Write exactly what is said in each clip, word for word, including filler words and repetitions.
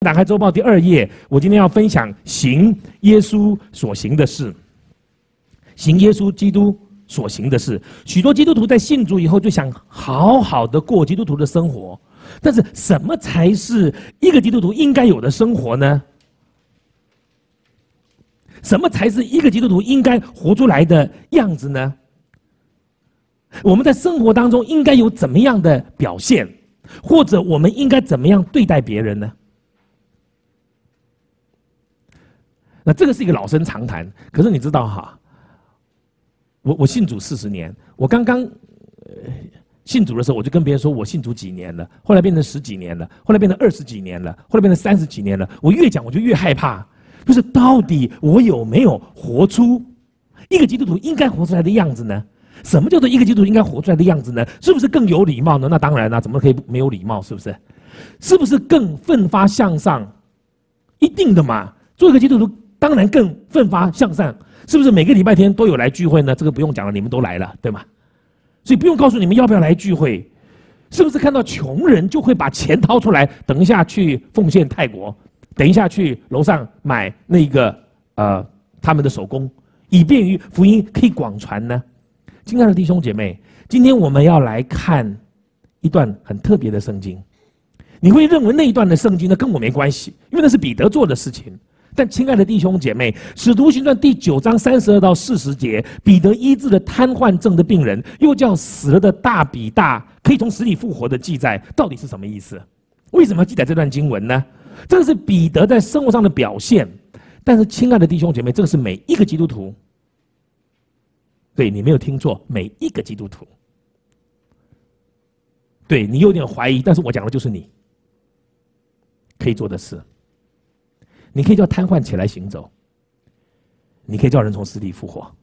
打开周报第二页，我今天要分享行耶稣所行的事，行耶稣基督所行的事。许多基督徒在信主以后就想好好的过基督徒的生活，但是什么才是一个基督徒应该有的生活呢？什么才是一个基督徒应该活出来的样子呢？我们在生活当中应该有怎么样的表现，或者我们应该怎么样对待别人呢？那这个是一个老生常谈，可是你知道哈，我我信主四十年，我刚刚呃信主的时候，我就跟别人说我信主几年了，后来变成十几年了，后来变成二十几年了，后来变成三十几年了。我越讲我就越害怕，就是到底我有没有活出一个基督徒应该活出来的样子呢？什么叫做一个基督徒应该活出来的样子呢？是不是更有礼貌呢？那当然啦、啊，怎么可以没有礼貌？是不是？是不是更奋发向上？一定的嘛，做一个基督徒当然更奋发向上。是不是每个礼拜天都有来聚会呢？这个不用讲了，你们都来了，对吗？所以不用告诉你们要不要来聚会。是不是看到穷人就会把钱掏出来，等一下去奉献泰国，等一下去楼上买那个呃他们的手工，以便于福音可以广传呢？亲爱的弟兄姐妹，今天我们要来看一段很特别的圣经。你会认为那一段的圣经呢跟我没关系，因为那是彼得做的事情。但亲爱的弟兄姐妹，使徒行传第九章三十二到四十节，彼得医治了瘫痪症的病人，又叫死了的大比大可以从死里复活的记载，到底是什么意思？为什么要记载这段经文呢？这个是彼得在生活上的表现。但是亲爱的弟兄姐妹，这个是每一个基督徒，对，你没有听错，每一个基督徒。对，你有点怀疑，但是我讲的就是你可以做的事。你可以叫瘫痪起来行走，你可以叫人从死里复活。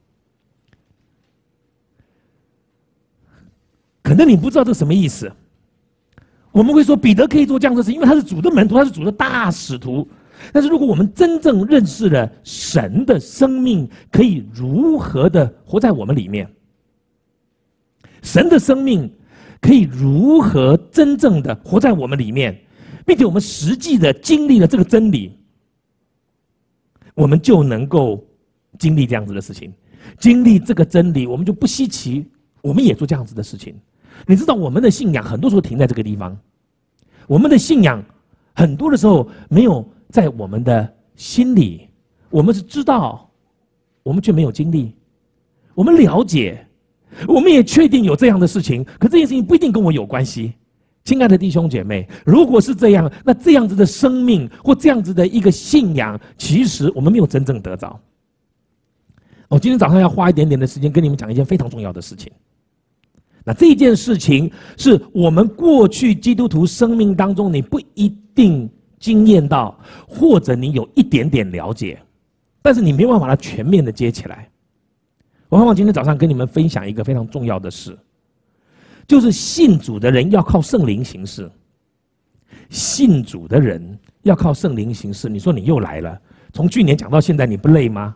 可能你不知道这什么意思。我们会说彼得可以做这样的事，因为他是主的门徒，他是主的大使徒。但是如果我们真正认识了神的生命可以如何的活在我们里面，神的生命可以如何真正的活在我们里面，并且我们实际的经历了这个真理，我们就能够经历这样子的事情，经历这个真理，我们就不稀奇，我们也做这样子的事情。你知道我们的信仰很多时候停在这个地方，我们的信仰很多的时候没有在我们的心里，我们是知道，我们却没有经历。我们了解，我们也确定有这样的事情，可这件事情不一定跟我有关系。亲爱的弟兄姐妹，如果是这样，那这样子的生命或这样子的一个信仰，其实我们没有真正得着。我今天早上要花一点点的时间跟你们讲一件非常重要的事情。那这件事情是我们过去基督徒生命当中你不一定经验到，或者你有一点点了解，但是你没有办法把它全面的接起来。我希望今天早上跟你们分享一个非常重要的事，就是信主的人要靠圣灵行事。信主的人要靠圣灵行事。你说你又来了，从去年讲到现在，你不累吗？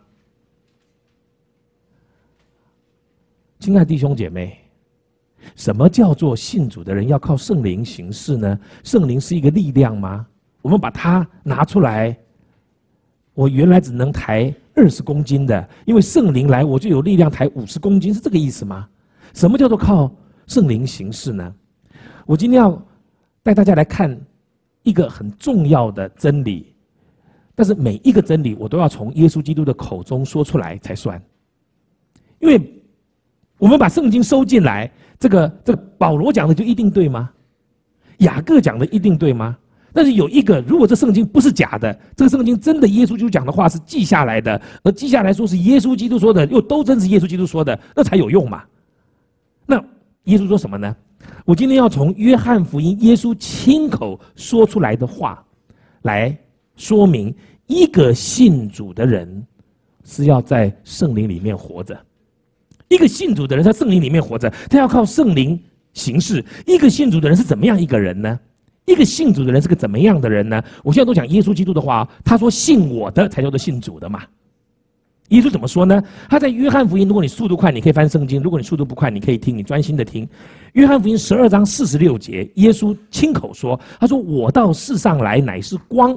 亲爱的弟兄姐妹，什么叫做信主的人要靠圣灵行事呢？圣灵是一个力量吗？我们把它拿出来，我原来只能抬二十公斤的，因为圣灵来，我就有力量抬五十公斤，是这个意思吗？什么叫做靠圣灵行事呢？我今天要带大家来看一个很重要的真理，但是每一个真理我都要从耶稣基督的口中说出来才算。因为我们把圣经收进来，这个这个保罗讲的就一定对吗？雅各讲的一定对吗？但是有一个，如果这圣经不是假的，这个圣经真的耶稣基督讲的话是记下来的，而记下来说是耶稣基督说的，又都真是耶稣基督说的，那才有用嘛。那耶稣说什么呢？我今天要从约翰福音耶稣亲口说出来的话来说明，一个信主的人是要在圣灵里面活着。一个信主的人在圣灵里面活着，他要靠圣灵行事。一个信主的人是怎么样一个人呢？一个信主的人是个怎么样的人呢？我现在都讲耶稣基督的话，他说信我的才叫做信主的嘛。耶稣怎么说呢？他在约翰福音，如果你速度快，你可以翻圣经；如果你速度不快，你可以听，你专心的听。约翰福音十二章四十六节，耶稣亲口说：“他说我到世上来乃是光，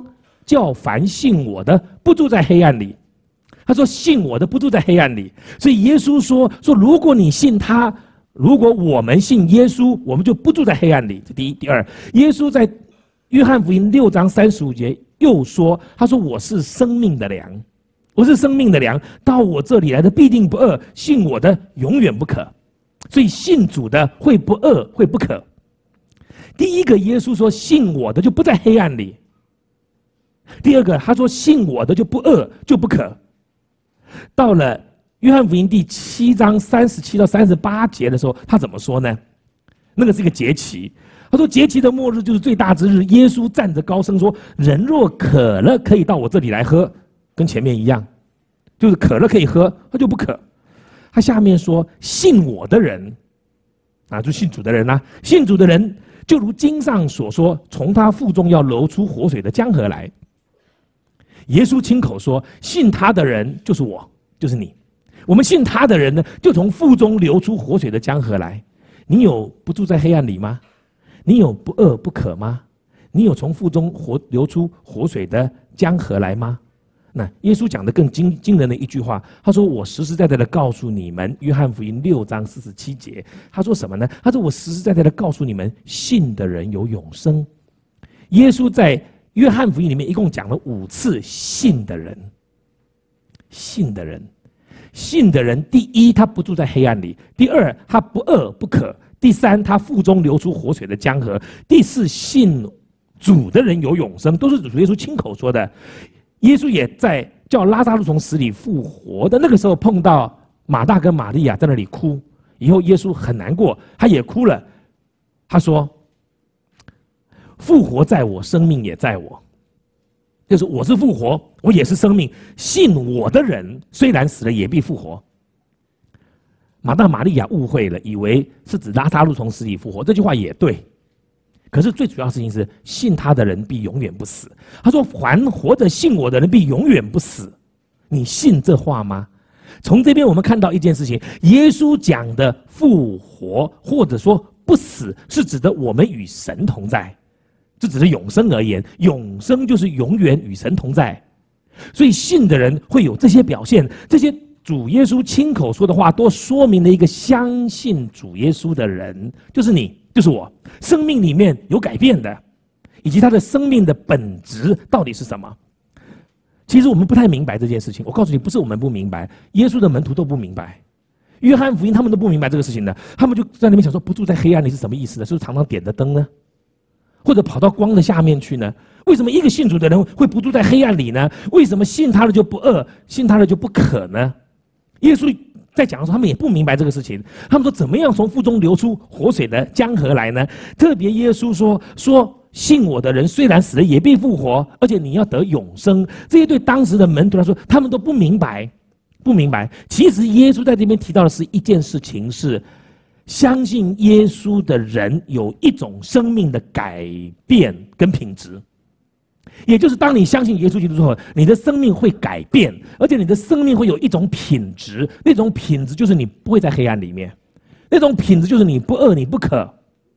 叫凡信我的不住在黑暗里。他说信我的不住在黑暗里。所以耶稣说说，如果你信他，如果我们信耶稣，我们就不住在黑暗里。这第一。第二，耶稣在约翰福音六章三十五节又说，他说我是生命的粮，我是生命的粮，到我这里来的必定不饿，信我的永远不渴。所以信主的会不饿，会不渴。第一个，耶稣说信我的就不在黑暗里。第二个，他说信我的就不饿，就不渴。到了约翰福音第七章三十七到三十八节的时候，他怎么说呢？那个是一个节期，他说节期的末日就是最大之日。耶稣站着高声说：“人若渴了，可以到我这里来喝。”跟前面一样，就是渴了可以喝，他就不渴。他下面说：“信我的人，啊，就信主的人啊，信主的人。”就如经上所说，从他腹中要流出活水的江河来。耶稣亲口说，信他的人就是我，就是你。我们信他的人呢，就从腹中流出活水的江河来。你有不住在黑暗里吗？你有不饿不渴吗？你有从腹中活流出活水的江河来吗？那耶稣讲的更惊惊人的一句话，他说：“我实实在在的告诉你们，约翰福音六章四十七节，他说什么呢？他说：我实实在在的告诉你们，信的人有永生。”耶稣在约翰福音里面一共讲了五次信的人，信的人，信的人，第一，他不住在黑暗里；第二，他不饿不渴；第三，他腹中流出活水的江河；第四，信主的人有永生，都是主耶稣亲口说的。耶稣也在叫拉撒路从死里复活的那个时候，碰到马大跟玛利亚在那里哭，以后耶稣很难过，他也哭了。他说：“复活在我，生命也在我。”就是我是复活，我也是生命。信我的人，虽然死了，也必复活。马大、玛利亚误会了，以为是指拉撒路从死里复活，这句话也对。可是最主要的事情是，信他的人必永远不死。他说：“凡活着信我的人必永远不死。”你信这话吗？从这边我们看到一件事情：耶稣讲的复活，或者说不死，是指的我们与神同在，这只是永生而言。永生就是永远与神同在。所以信的人会有这些表现，这些主耶稣亲口说的话，都说明了一个相信主耶稣的人，就是你。就是我生命里面有改变的，以及他的生命的本质到底是什么？其实我们不太明白这件事情。我告诉你，不是我们不明白，耶稣的门徒都不明白，约翰福音他们都不明白这个事情的。他们就在那边想说，不住在黑暗里是什么意思呢？是不是常常点着灯呢？或者跑到光的下面去呢？为什么一个信主的人会不住在黑暗里呢？为什么信他的就不饿，信他的就不渴呢？耶稣在讲的时候，他们也不明白这个事情。他们说：“怎么样从腹中流出活水的江河来呢？”特别耶稣说：“说信我的人，虽然死了，也必复活，而且你要得永生。”这些对当时的门徒来说，他们都不明白，不明白。其实耶稣在这边提到的是一件事情：是相信耶稣的人有一种生命的改变跟品质。也就是当你相信耶稣基督之后，你的生命会改变，而且你的生命会有一种品质，那种品质就是你不会在黑暗里面，那种品质就是你不饿你不渴，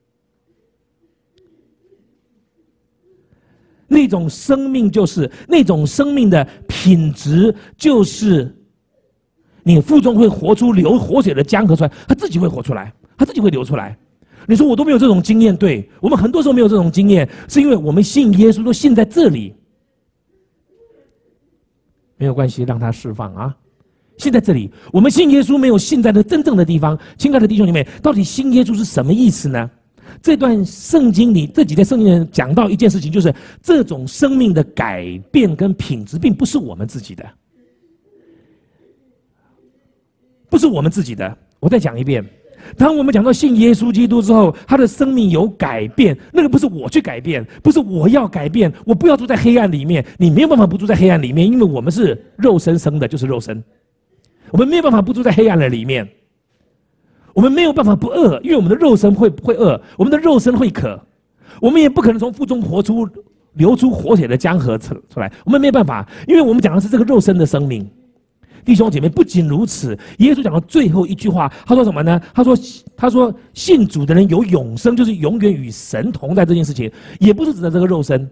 那种生命就是那种生命的品质就是你腹中会活出流活水的江河出来，它自己会活出来，它自己会流出来。你说我都没有这种经验，对，我们很多时候没有这种经验，是因为我们信耶稣都信在这里，没有关系，让他释放啊！信在这里，我们信耶稣没有信在那真正的地方。亲爱的弟兄姐妹，到底信耶稣是什么意思呢？这段圣经里这几天圣经里讲到一件事情，就是这种生命的改变跟品质，并不是我们自己的，不是我们自己的。我再讲一遍。当我们讲到信耶稣基督之后，他的生命有改变，那个不是我去改变，不是我要改变，我不要住在黑暗里面。你没有办法不住在黑暗里面，因为我们是肉身生的，就是肉身。我们没有办法不住在黑暗的里面，我们没有办法不饿，因为我们的肉身会会饿，我们的肉身会渴，我们也不可能从腹中活出流出活水的江河出出来，我们没有办法，因为我们讲的是这个肉身的生命。弟兄姐妹，不仅如此，耶稣讲到最后一句话，他说什么呢？他说：“他说信主的人有永生，就是永远与神同在。”这件事情也不是指的这个肉身，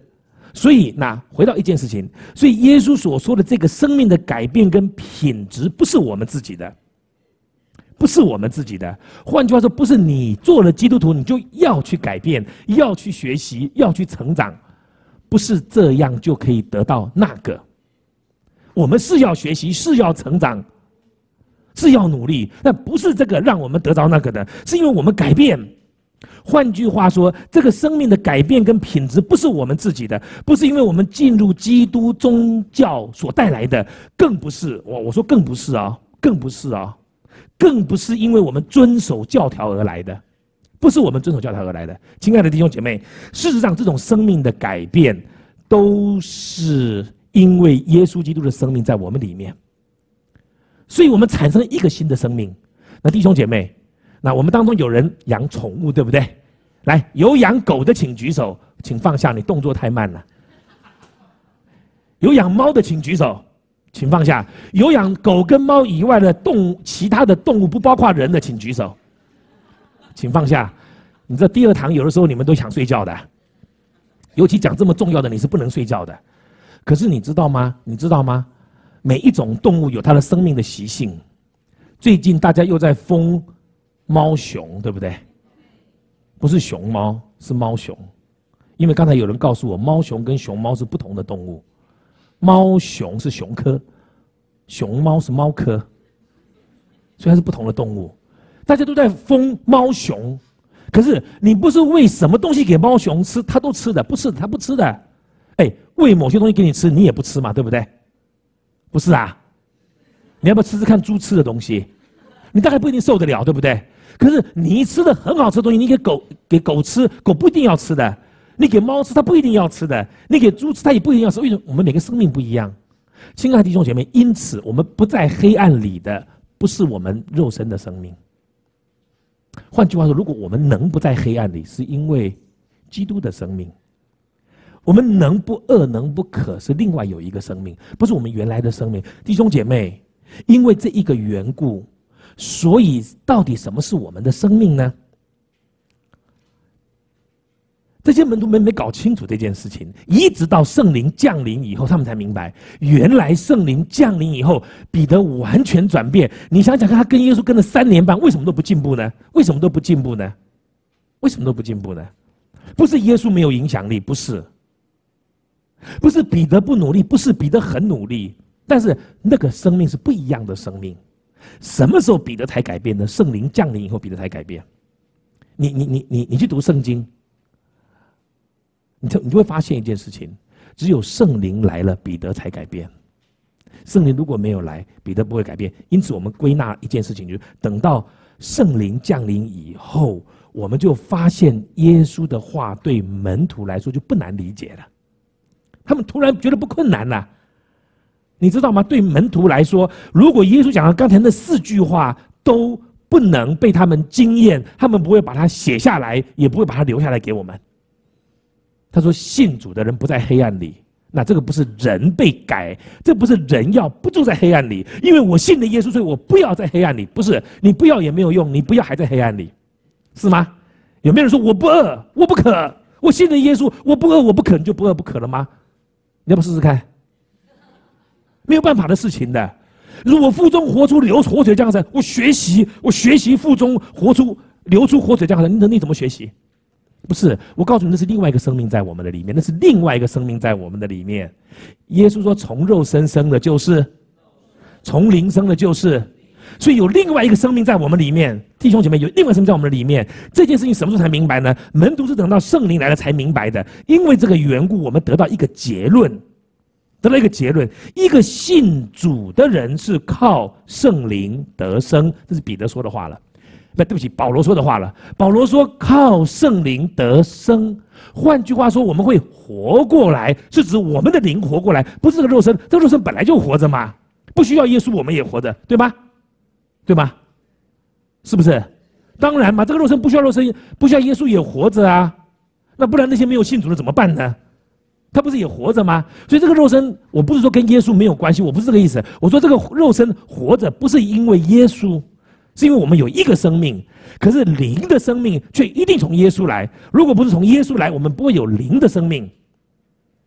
所以，那回到一件事情，所以耶稣所说的这个生命的改变跟品质，不是我们自己的，不是我们自己的。换句话说，不是你做了基督徒，你就要去改变，要去学习，要去成长，不是这样就可以得到那个。我们是要学习，是要成长，是要努力，但不是这个让我们得到那个的，是因为我们改变。换句话说，这个生命的改变跟品质不是我们自己的，不是因为我们进入基督宗教所带来的，更不是我我说更不是啊，更不是啊，更不是因为我们遵守教条而来的，不是我们遵守教条而来的。亲爱的弟兄姐妹，事实上，这种生命的改变，都是因为耶稣基督的生命在我们里面，所以我们产生了一个新的生命。那弟兄姐妹，那我们当中有人养宠物，对不对？来，有养狗的请举手，请放下，你动作太慢了。有养猫的请举手，请放下。有养狗跟猫以外的动物，其他的动物不包括人的，请举手，请放下。你这第二堂有的时候你们都想睡觉的，尤其讲这么重要的，你是不能睡觉的。可是你知道吗？你知道吗？每一种动物有它的生命的习性。最近大家又在疯猫熊，对不对？不是熊猫，是猫熊。因为刚才有人告诉我，猫熊跟熊猫是不同的动物。猫熊是熊科，熊猫是猫科，所以它是不同的动物。大家都在疯猫熊，可是你不是喂什么东西给猫熊吃，它都吃的，不是它不吃的。哎，喂某些东西给你吃，你也不吃嘛，对不对？不是啊？你要不要吃吃看猪吃的东西？你大概不一定受得了，对不对？可是你吃的很好吃的东西，你给狗给狗吃，狗不一定要吃的；你给猫吃，它不一定要吃的；你给猪吃，它也不一定要吃。为什么？我们每个生命不一样。亲爱的弟兄姐妹，因此我们不在黑暗里的，不是我们肉身的生命。换句话说，如果我们能不在黑暗里，是因为基督的生命。我们能不饿能不渴，是另外有一个生命，不是我们原来的生命。弟兄姐妹，因为这一个缘故，所以到底什么是我们的生命呢？这些门徒们没搞清楚这件事情，一直到圣灵降临以后，他们才明白，原来圣灵降临以后，彼得完全转变。你想想看，他跟耶稣跟了三年半，为什么都不进步呢？为什么都不进步呢？为什么都不进步呢？不是耶稣没有影响力，不是。不是彼得不努力，不是彼得很努力，但是那个生命是不一样的生命。什么时候彼得才改变呢？圣灵降临以后，彼得才改变。你你你你你去读圣经，你就你就会发现一件事情：只有圣灵来了，彼得才改变。圣灵如果没有来，彼得不会改变。因此，我们归纳一件事情，就是等到圣灵降临以后，我们就发现耶稣的话对门徒来说就不难理解了。他们突然觉得不困难了，你知道吗？对门徒来说，如果耶稣讲的刚才那四句话都不能被他们经验，他们不会把它写下来，也不会把它留下来给我们。他说：“信主的人不在黑暗里。”那这个不是人被改，这不是人要不住在黑暗里，因为我信了耶稣，所以我不要在黑暗里。不是，你不要也没有用，你不要还在黑暗里，是吗？有没有人说我不饿，我不渴，我信了耶稣，我不饿，我不渴，你就不饿不渴了吗？你要不试试看？没有办法的事情的。如果腹中活出流活水江河，我学习，我学习腹中活出流出活水江河，你你怎么学习？不是，我告诉你，那是另外一个生命在我们的里面，那是另外一个生命在我们的里面。耶稣说，从肉身生的就是，从灵生的就是，所以有另外一个生命在我们里面。弟兄姐妹，有另外一个生命在我们的里面。这件事情什么时候才明白呢？门徒是等到圣灵来了才明白的。因为这个缘故，我们得到一个结论，得到一个结论：一个信主的人是靠圣灵得生。这是彼得说的话了。不，对不起，保罗说的话了。保罗说靠圣灵得生，换句话说，我们会活过来，是指我们的灵活过来，不是这个肉身。这个肉身本来就活着嘛，不需要耶稣，我们也活着，对吧？对吧？是不是？当然嘛，这个肉身不需要肉身，不需要耶稣也活着啊。那不然那些没有信主的怎么办呢？他不是也活着吗？所以这个肉身，我不是说跟耶稣没有关系，我不是这个意思。我说这个肉身活着，不是因为耶稣。是因为我们有一个生命，可是灵的生命却一定从耶稣来。如果不是从耶稣来，我们不会有灵的生命。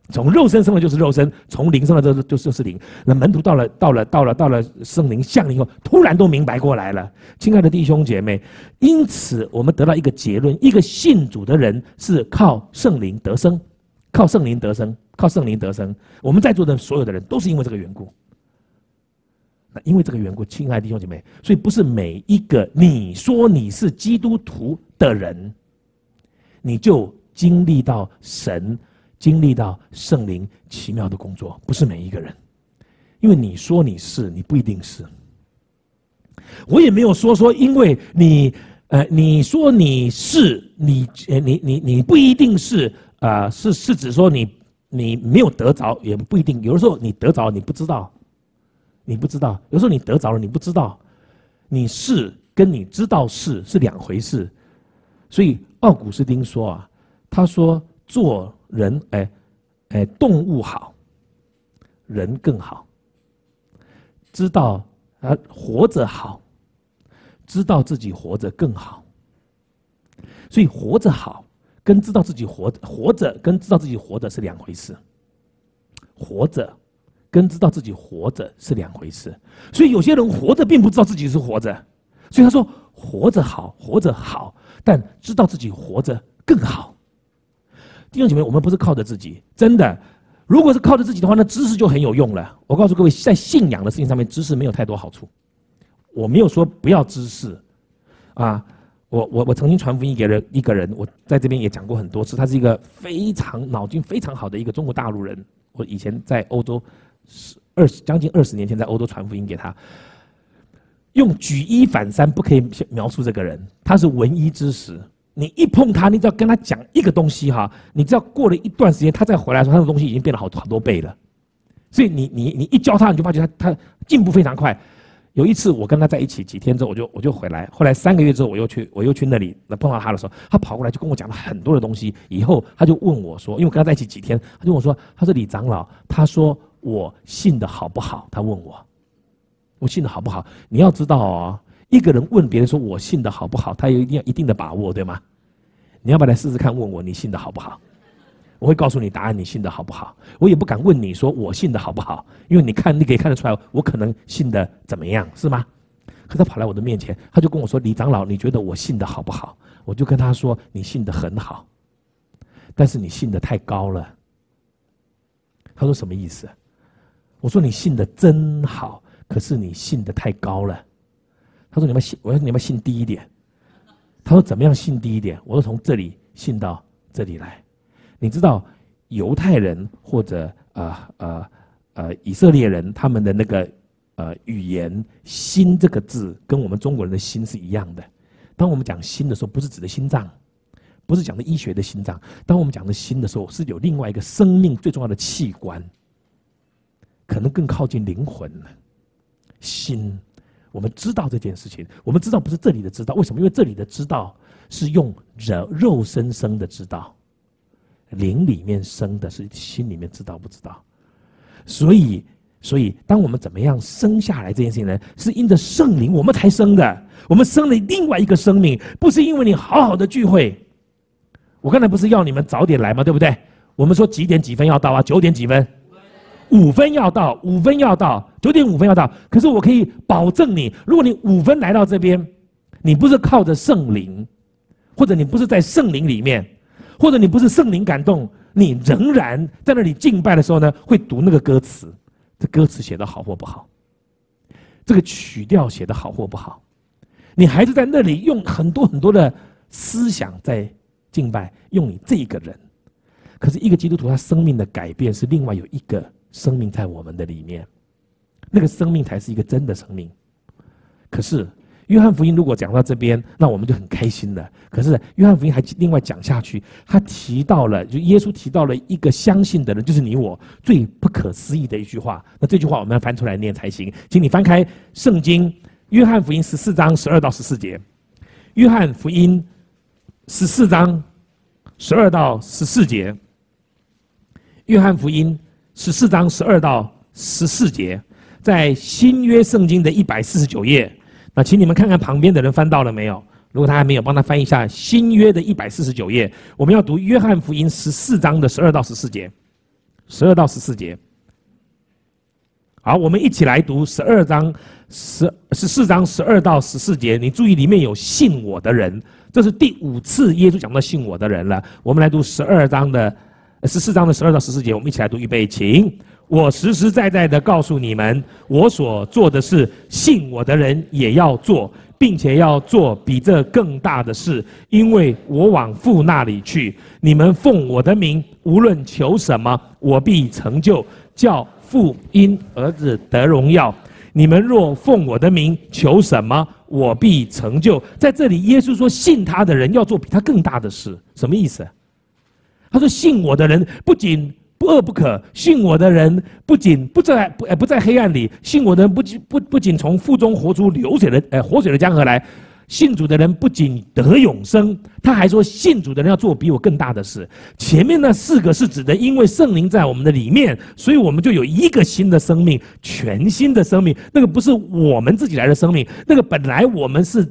从肉身生的就是肉身，从灵生的就就就是灵。那门徒到了到了到了到了圣灵降临后，突然都明白过来了。亲爱的弟兄姐妹，因此我们得到一个结论：一个信主的人是靠圣灵得生，靠圣灵得生，靠圣灵得生。我们在座的所有的人都是因为这个缘故。那因为这个缘故，亲爱的弟兄姐妹，所以不是每一个你说你是基督徒的人，你就经历到神。经历到圣灵奇妙的工作，不是每一个人，因为你说你是，你不一定是。我也没有说说，因为你呃你说你是，你呃你你你不一定是啊、呃，是是指说你你没有得着，也不一定。有的时候你得着，你不知道，你不知道；有时候你得着了，你不知道。你是跟你知道是是两回事。所以奥古斯丁说啊，他说做。人哎哎，动物好，人更好。知道啊，活着好，知道自己活着更好。所以活着好，跟知道自己活活着跟知道自己活着是两回事。活着跟知道自己活着是两回事。所以有些人活着并不知道自己是活着，所以他说活着好，活着好，但知道自己活着更好。弟兄姐妹，我们不是靠着自己，真的。如果是靠着自己的话，那知识就很有用了。我告诉各位，在信仰的事情上面，知识没有太多好处。我没有说不要知识，啊，我我我曾经传福音给了一个人，我在这边也讲过很多次，他是一个非常脑筋非常好的一个中国大陆人。我以前在欧洲二十将近二十年前在欧洲传福音给他，用举一反三不可以描述这个人，他是文一知识。你一碰他，你只要跟他讲一个东西哈，你只要过了一段时间，他再回来的时候，他的东西已经变了好好多倍了。所以你你你一教他，你就发觉他他进步非常快。有一次我跟他在一起几天之后，我就我就回来，后来三个月之后我又去我又去那里，那碰到他的时候，他跑过来就跟我讲了很多的东西。以后他就问我说，因为我跟他在一起几天，他就问我说，他说李长老，他说我信的好不好？他问我，我信的好不好？你要知道哦。一个人问别人说我信的好不好，他有一定一定的把握，对吗？你要不要来试试看？问我你信的好不好？我会告诉你答案，你信的好不好？我也不敢问你说我信的好不好，因为你看你可以看得出来，我可能信的怎么样，是吗？可他跑来我的面前，他就跟我说：“李长老，你觉得我信的好不好？”我就跟他说：“你信的很好，但是你信的太高了。”他说：“什么意思？”我说：“你信的真好，可是你信的太高了。”他说：“你们信，我说你们信低一点。”他说：“怎么样信低一点？”我说：“从这里信到这里来。”你知道犹太人或者呃呃呃以色列人他们的那个呃语言“心”这个字，跟我们中国人的心是一样的。当我们讲心的时候，不是指的心脏，不是讲的医学的心脏。当我们讲的心的时候，是有另外一个生命最重要的器官，可能更靠近灵魂了。心。我们知道这件事情，我们知道不是这里的知道，为什么？因为这里的知道是用肉肉身生的知道，灵里面生的是心里面知道不知道。所以，所以当我们怎么样生下来这件事情呢？是因着圣灵我们才生的，我们生了另外一个生命，不是因为你好好的聚会。我刚才不是要你们早点来吗？对不对？我们说几点几分要到啊？九点几分？五分要到，五分要到，九点五分要到。可是我可以保证你，如果你五分来到这边，你不是靠着圣灵，或者你不是在圣灵里面，或者你不是圣灵感动，你仍然在那里敬拜的时候呢，会读那个歌词。这歌词写得好或不好，这个曲调写得好或不好，你还是在那里用很多很多的思想在敬拜，用你这一个人。可是一个基督徒他生命的改变是另外有一个生命在我们的里面，那个生命才是一个真的生命。可是约翰福音如果讲到这边，那我们就很开心了。可是约翰福音还另外讲下去，他提到了，就耶稣提到了一个相信的人，就是你我最不可思议的一句话。那这句话我们要翻出来念才行。请你翻开圣经约翰福音十四章十二到十四节。约翰福音十四章十二到十四节。约翰福音十四章十二到十四节，在新约圣经的一百四十九页。那请你们看看旁边的人翻到了没有？如果他还没有，帮他翻一下新约的一百四十九页。我们要读约翰福音十四章的十二到十四节。 十二到十四节。好，我们一起来读十二章十十四章十二到十四节。你注意里面有信我的人，这是第五次耶稣讲到信我的人了。我们来读十二章的十四章的十二到十四节，我们一起来读，预备，请。我实实在在的告诉你们，我所做的事，信我的人也要做，并且要做比这更大的事，因为我往父那里去。你们奉我的名，无论求什么，我必成就，叫父因儿子得荣耀。你们若奉我的名求什么，我必成就。在这里，耶稣说，信他的人要做比他更大的事，什么意思？他说，信我的人不仅不饿不渴，信我的人不仅不在不不在黑暗里，信我的人不不不仅从腹中活出流水的呃活水的江河来，信主的人不仅得永生，他还说信主的人要做比我更大的事。前面那四个是指的，因为圣灵在我们的里面，所以我们就有一个新的生命，全新的生命。那个不是我们自己来的生命，那个本来我们是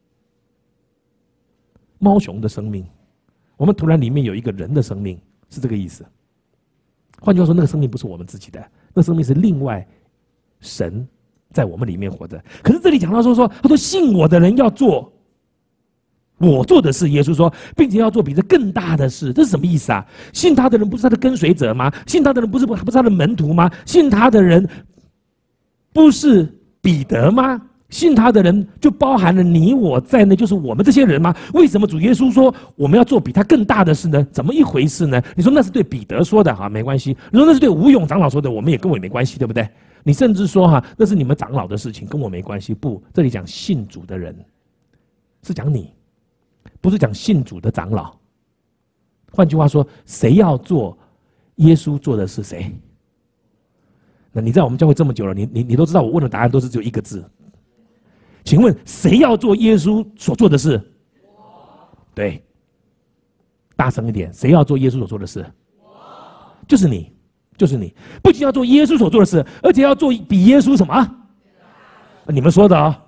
猫熊的生命，我们突然里面有一个人的生命，是这个意思。换句话说，那个生命不是我们自己的，那个生命是另外神在我们里面活着。可是这里讲到说说，他说信我的人要做我做的事，耶稣说，并且要做比这更大的事。这是什么意思啊？信他的人不是他的跟随者吗？信他的人不是不是他的门徒吗？信他的人不是彼得吗？信他的人就包含了你我在内，就是我们这些人吗？为什么主耶稣说我们要做比他更大的事呢？怎么一回事呢？你说那是对彼得说的哈，没关系；你说那是对吴勇长老说的，我们也跟我也没关系，对不对？你甚至说哈，那是你们长老的事情，跟我没关系。不，这里讲信主的人，是讲你，不是讲信主的长老。换句话说，谁要做耶稣做的是谁？那你在我们教会这么久了，你你你都知道，我问的答案都是只有一个字。请问谁要做耶稣所做的事？对，大声一点，谁要做耶稣所做的事？就是你，就是你。不仅要做耶稣所做的事，而且要做比耶稣什么？你们说的哦。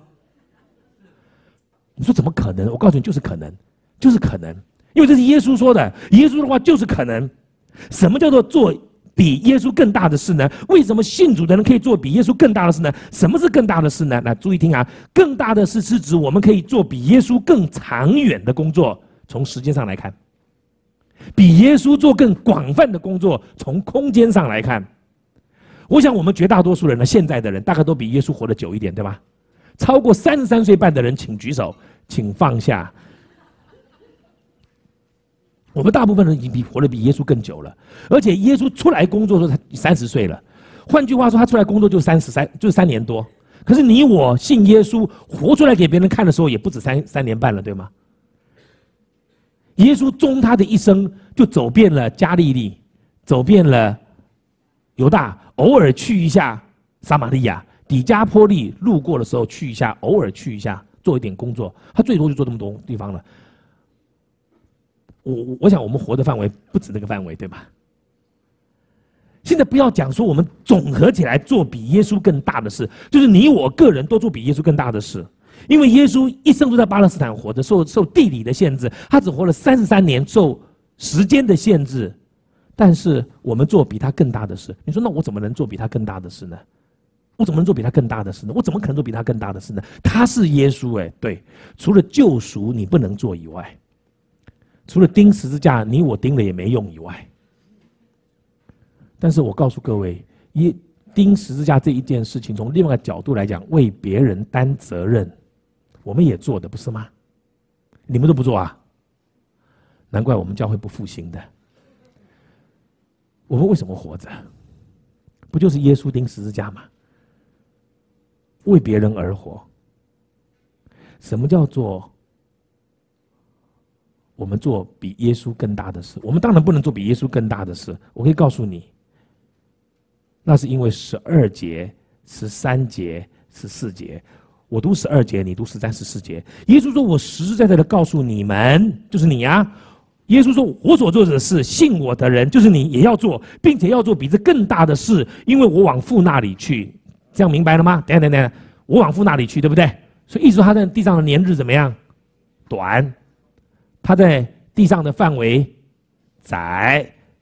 你说怎么可能？我告诉你，就是可能，就是可能，因为这是耶稣说的。耶稣的话就是可能。什么叫做做比耶稣更大的事呢？为什么信主的人可以做比耶稣更大的事呢？什么是更大的事呢？那注意听啊，更大的事是指我们可以做比耶稣更长远的工作，从时间上来看；比耶稣做更广泛的工作，从空间上来看。我想我们绝大多数人呢，现在的人大概都比耶稣活得久一点，对吧？超过三十三岁半的人，请举手，请放下。我们大部分人已经比活得比耶稣更久了，而且耶稣出来工作的时候他三十岁了，换句话说，他出来工作就三十三，就是三年多。可是你我信耶稣，活出来给别人看的时候，也不止三三年半了，对吗？耶稣终他的一生就走遍了加利利，走遍了犹大，偶尔去一下撒玛利亚，底加波利路过的时候去一下，偶尔去一下做一点工作，他最多就做这么多地方了。我我想我们活的范围不止那个范围，对吧？现在不要讲说我们总合起来做比耶稣更大的事，就是你我个人都做比耶稣更大的事。因为耶稣一生都在巴勒斯坦活着，受受地理的限制，他只活了三十三年，受时间的限制。但是我们做比他更大的事，你说那我怎么能做比他更大的事呢？我怎么能做比他更大的事呢？我怎么可能做比他更大的事呢？他是耶稣，哎，对，除了救赎你不能做以外。除了钉十字架，你我钉了也没用以外，但是我告诉各位，一钉十字架这一件事情，从另外一个角度来讲，为别人担责任，我们也做的不是吗？你们都不做啊？难怪我们教会不复兴的。我们为什么活着？不就是耶稣钉十字架吗？为别人而活。什么叫做我们做比耶稣更大的事？我们当然不能做比耶稣更大的事。我可以告诉你，那是因为十二节、十三节、十四节，我读十二节，你读十三、十四节。耶稣说：“我实实在在的告诉你们，就是你啊。”耶稣说：“我所做的事，信我的人，就是你，也要做，并且要做比这更大的事，因为我往父那里去。”这样明白了吗？等等等等，我往父那里去，对不对？所以意思说他在地上的年日怎么样？短。他在地上的范围窄，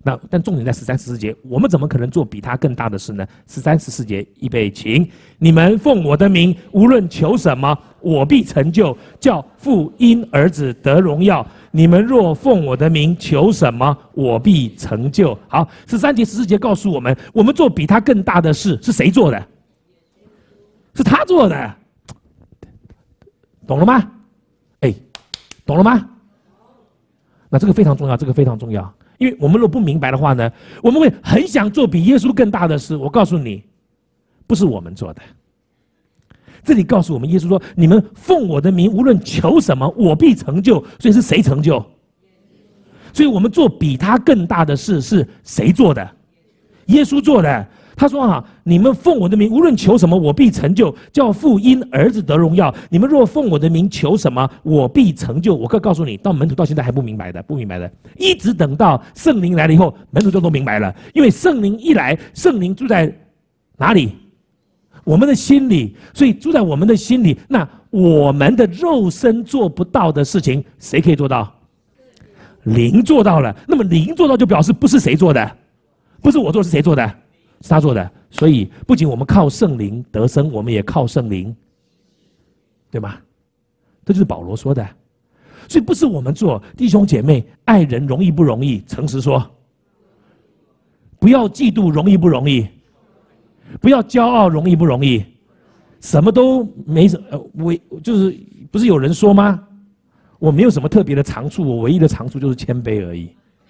那但重点在十三、十四节，我们怎么可能做比他更大的事呢？十三、十四节，预备，请你们奉我的名，无论求什么，我必成就，叫父因儿子得荣耀。你们若奉我的名求什么，我必成就。好，十三节、十四节告诉我们，我们做比他更大的事是谁做的？是他做的，懂了吗？哎，懂了吗？那这个非常重要，这个非常重要。因为我们若不明白的话呢，我们会很想做比耶稣更大的事。我告诉你，不是我们做的。这里告诉我们，耶稣说：“你们奉我的名，无论求什么，我必成就。”所以是谁成就？所以我们做比他更大的事是谁做的？耶稣做的。他说：“啊，你们奉我的名，无论求什么，我必成就，叫父因儿子得荣耀。你们若奉我的名求什么，我必成就。”我可以告诉你，到门徒到现在还不明白的，不明白的，一直等到圣灵来了以后，门徒就都明白了。因为圣灵一来，圣灵住在哪里？我们的心里，所以住在我们的心里。那我们的肉身做不到的事情，谁可以做到？灵做到了。那么灵做到，就表示不是谁做的，不是我做，是谁做的？是他做的。所以不仅我们靠圣灵得生，我们也靠圣灵，对吗？这就是保罗说的。所以不是我们做，弟兄姐妹，爱人容易不容易？诚实说，不要嫉妒容易不容易？不要骄傲容易不容易？什么都没什呃，我就是不是有人说吗？我没有什么特别的长处，我唯一的长处就是谦卑而已。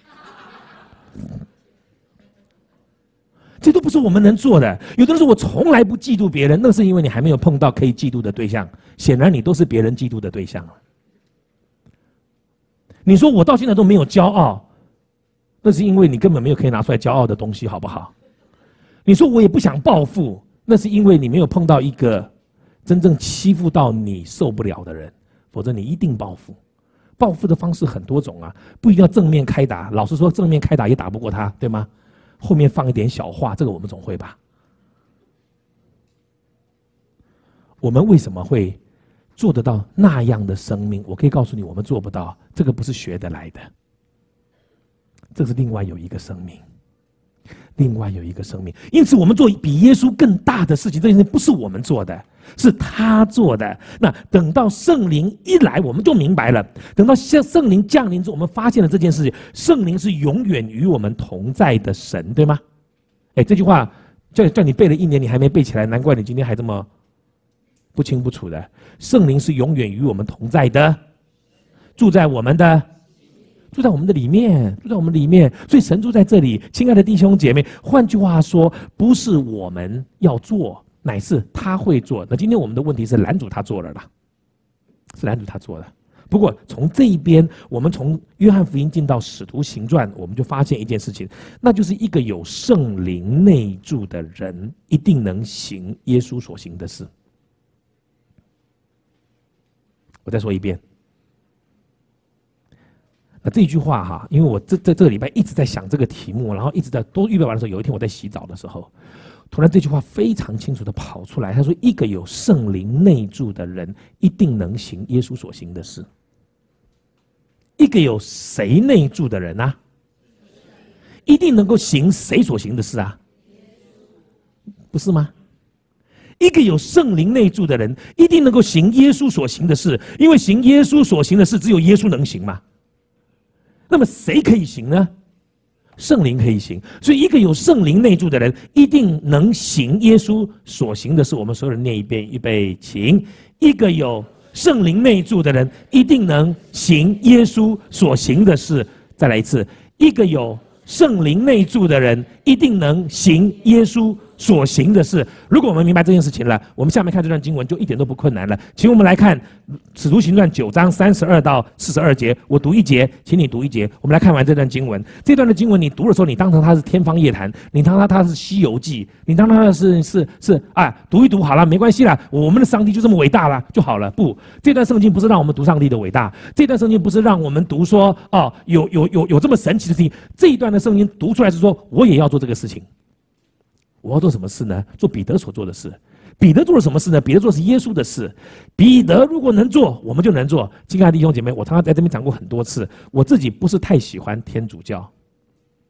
这都不是我们能做的。有的人说我从来不嫉妒别人，那是因为你还没有碰到可以嫉妒的对象。显然你都是别人嫉妒的对象了。你说我到现在都没有骄傲，那是因为你根本没有可以拿出来骄傲的东西，好不好？你说我也不想报复，那是因为你没有碰到一个真正欺负到你受不了的人，否则你一定报复。报复的方式很多种啊，不一定要正面开打。老实说，正面开打也打不过他，对吗？后面放一点小话，这个我们总会吧。我们为什么会做得到那样的生命？我可以告诉你，我们做不到。这个不是学得来的，这是另外有一个生命，另外有一个生命。因此，我们做比耶稣更大的事情，这件事情不是我们做的，是他做的。那等到圣灵一来，我们就明白了。等到圣灵降临之后，我们发现了这件事情：圣灵是永远与我们同在的神，对吗？哎，这句话叫叫你背了一年，你还没背起来，难怪你今天还这么不清不楚的。圣灵是永远与我们同在的，住在我们的。住在我们的里面，住在我们里面，所以神住在这里。亲爱的弟兄姐妹，换句话说，不是我们要做，乃是他会做。那今天我们的问题是拦阻他做了啦，是拦阻他做的。不过从这一边，我们从约翰福音进到使徒行传，我们就发现一件事情，那就是一个有圣灵内住的人，一定能行耶稣所行的事。我再说一遍。那这句话哈，因为我这在这个礼拜一直在想这个题目，然后一直在都预备完的时候，有一天我在洗澡的时候，突然这句话非常清楚的跑出来。他说：“一个有圣灵内住的人，一定能行耶稣所行的事。”一个有谁内住的人啊？一定能够行谁所行的事啊？不是吗？一个有圣灵内住的人，一定能够行耶稣所行的事，因为行耶稣所行的事，只有耶稣能行嘛。那么谁可以行呢？圣灵可以行。所以一个有圣灵内住的人，一定能行耶稣所行的事。我们所有人念一遍，预备，请。一个有圣灵内住的人，一定能行耶稣所行的事。再来一次，一个有圣灵内住的人，一定能行耶稣所行的事。如果我们明白这件事情了，我们下面看这段经文就一点都不困难了。请我们来看使徒行传九章三十二到四十二节，我读一节，请你读一节。我们来看完这段经文。这段的经文你读的时候，你当成它是天方夜谭，你当它它是西游记，你当它是是是啊，读一读好了，没关系啦，我们的上帝就这么伟大了就好了。不，这段圣经不是让我们读上帝的伟大，这段圣经不是让我们读说哦，有有有有这么神奇的事情。这一段的圣经读出来是说，我也要做这个事情。我要做什么事呢？做彼得所做的事。彼得做了什么事呢？彼得做的是耶稣的事。彼得如果能做，我们就能做。亲爱的弟兄姐妹，我常常在这边讲过很多次，我自己不是太喜欢天主教。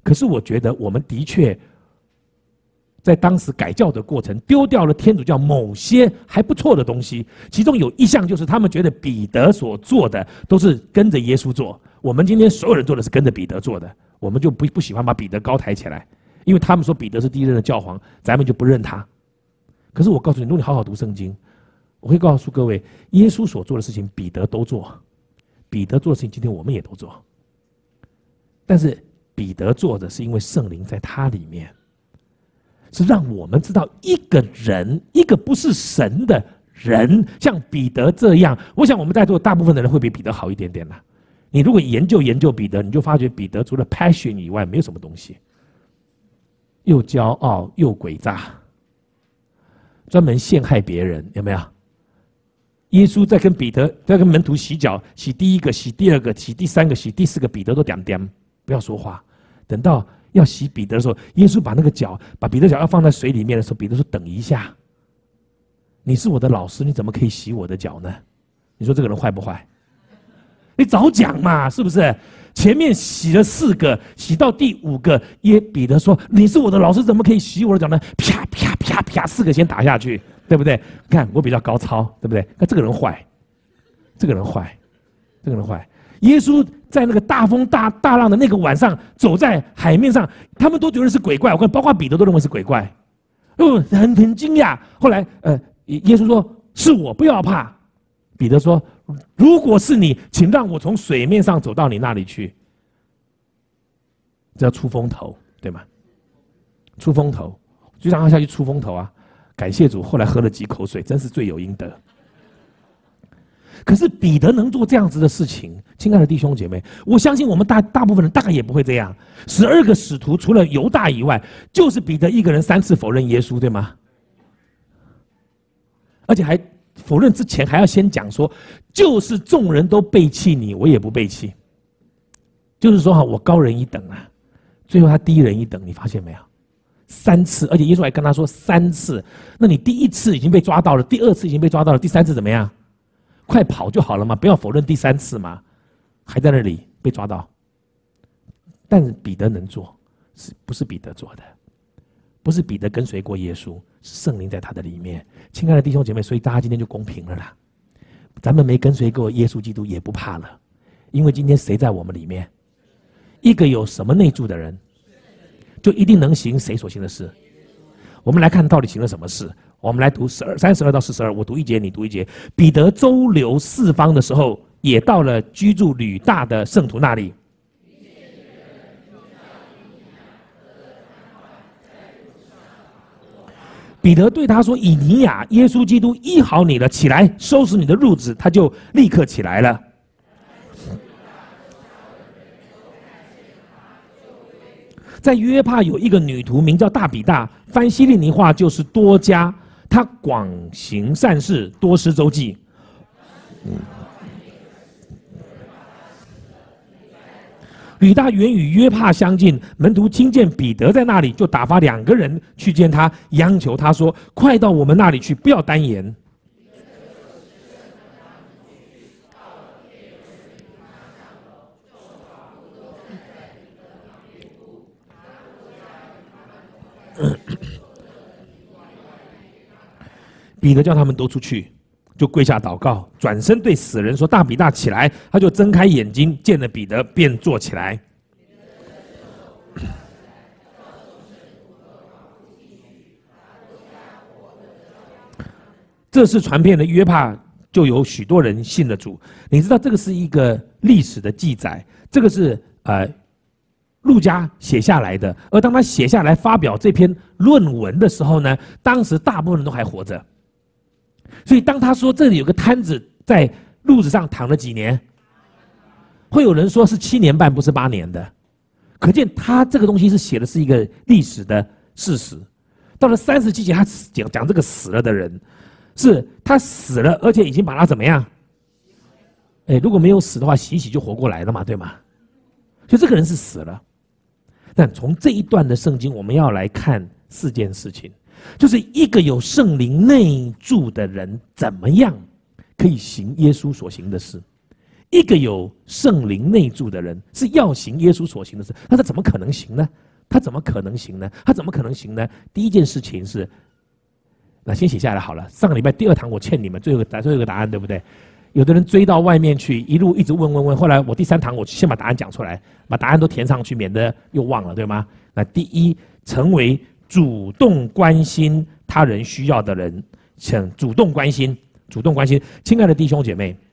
可是我觉得我们的确在当时改教的过程，丢掉了天主教某些还不错的东西，其中有一项就是他们觉得彼得所做的都是跟着耶稣做，我们今天所有人做的是跟着彼得做的，我们就不不喜欢把彼得高抬起来，因为他们说彼得是第一任的教皇，咱们就不认他。可是我告诉你，如果你好好读圣经，我会告诉各位，耶稣所做的事情，彼得都做，彼得做的事情，今天我们也都做。但是彼得做的是因为圣灵在他里面，是让我们知道一个人，一个不是神的人，像彼得这样。我想我们在座大部分的人会比彼得好一点点啦。你如果研究研究彼得，你就发觉彼得除了 passion 以外，没有什么东西，又骄傲又诡诈，专门陷害别人，有没有？耶稣在跟彼得在跟门徒洗脚，洗第一个，洗第二个，洗第三个，洗第四个，彼得都点点，不要说话。等到要洗彼得的时候，耶稣把那个脚，把彼得脚要放在水里面的时候，彼得说：“等一下，你是我的老师，你怎么可以洗我的脚呢？”你说这个人坏不坏？你早讲嘛，是不是？前面洗了四个，洗到第五个，耶彼得说：“你是我的老师，怎么可以洗我的脚呢？”啪啪啪啪，四个先打下去，对不对？看我比较高超，对不对？看这个人坏，这个人坏，这个人坏。耶稣在那个大风大大浪的那个晚上，走在海面上，他们都觉得是鬼怪，我看包括彼得都认为是鬼怪，哦，很很惊讶。后来，呃，耶稣说：“是我，不要怕。”彼得说：“如果是你，请让我从水面上走到你那里去。”这叫出风头，对吗？出风头，就让他下去出风头啊！感谢主，后来喝了几口水，真是罪有应得。可是彼得能做这样子的事情，亲爱的弟兄姐妹，我相信我们大大部分人大概也不会这样。十二个使徒除了犹大以外，就是彼得一个人三次否认耶稣，对吗？而且还否认之前还要先讲说，就是众人都背弃你，我也不背弃。就是说哈，我高人一等啊，最后他低人一等，你发现没有？三次，而且耶稣还跟他说三次。那你第一次已经被抓到了，第二次已经被抓到了，第三次怎么样？快跑就好了嘛，不要否认第三次嘛，还在那里被抓到。但是彼得能做，是不是彼得做的？不是彼得跟随过耶稣，是圣灵在他的里面。亲爱的弟兄姐妹，所以大家今天就公平了啦。咱们没跟随过耶稣基督也不怕了，因为今天谁在我们里面？一个有什么内住的人，就一定能行谁所行的事。我们来看到底行了什么事。我们来读十二三十二到四十二，我读一节，你读一节。彼得周流四方的时候，也到了居住吕大的圣徒那里。彼得对他说：“以尼亚，耶稣基督医好你了，起来，收拾你的褥子。”他就立刻起来了。在约帕有一个女徒，名叫大比大，翻希利尼话就是多加。她广行善事，多施周济。嗯吕大原与约帕相近，门徒听见彼得在那里，就打发两个人去见他，央求他说：“快到我们那里去，不要单言。”彼得叫他们都出去，就跪下祷告，转身对死人说：“大比大，起来！”他就睁开眼睛，见了彼得，便坐起来。这是传遍了约帕，就有许多人信了主。你知道这个是一个历史的记载，这个是呃路加写下来的。而当他写下来发表这篇论文的时候呢，当时大部分人都还活着。所以当他说这里有个摊子在路子上躺了几年，会有人说是七年半，不是八年的。可见他这个东西是写的是一个历史的事实。到了三十七节，他讲讲这个死了的人，是他死了，而且已经把他怎么样？哎，如果没有死的话，洗一洗就活过来了嘛，对吗？所以这个人是死了。但从这一段的圣经，我们要来看四件事情。就是一个有圣灵内住的人，怎么样可以行耶稣所行的事？ 一个有圣灵内住的人是要行耶稣所行的事，那他怎么可能行呢？他怎么可能行呢？他怎么可能行呢？第一件事情是，那先写下来好了。上个礼拜第二堂我欠你们最后一个最后一个答案，对不对？有的人追到外面去，一路一直问问问，后来我第三堂我先把答案讲出来，把答案都填上去，免得又忘了，对吗？那第一，成为主动关心他人需要的人，请主动关心，主动关心，亲爱的弟兄姐妹，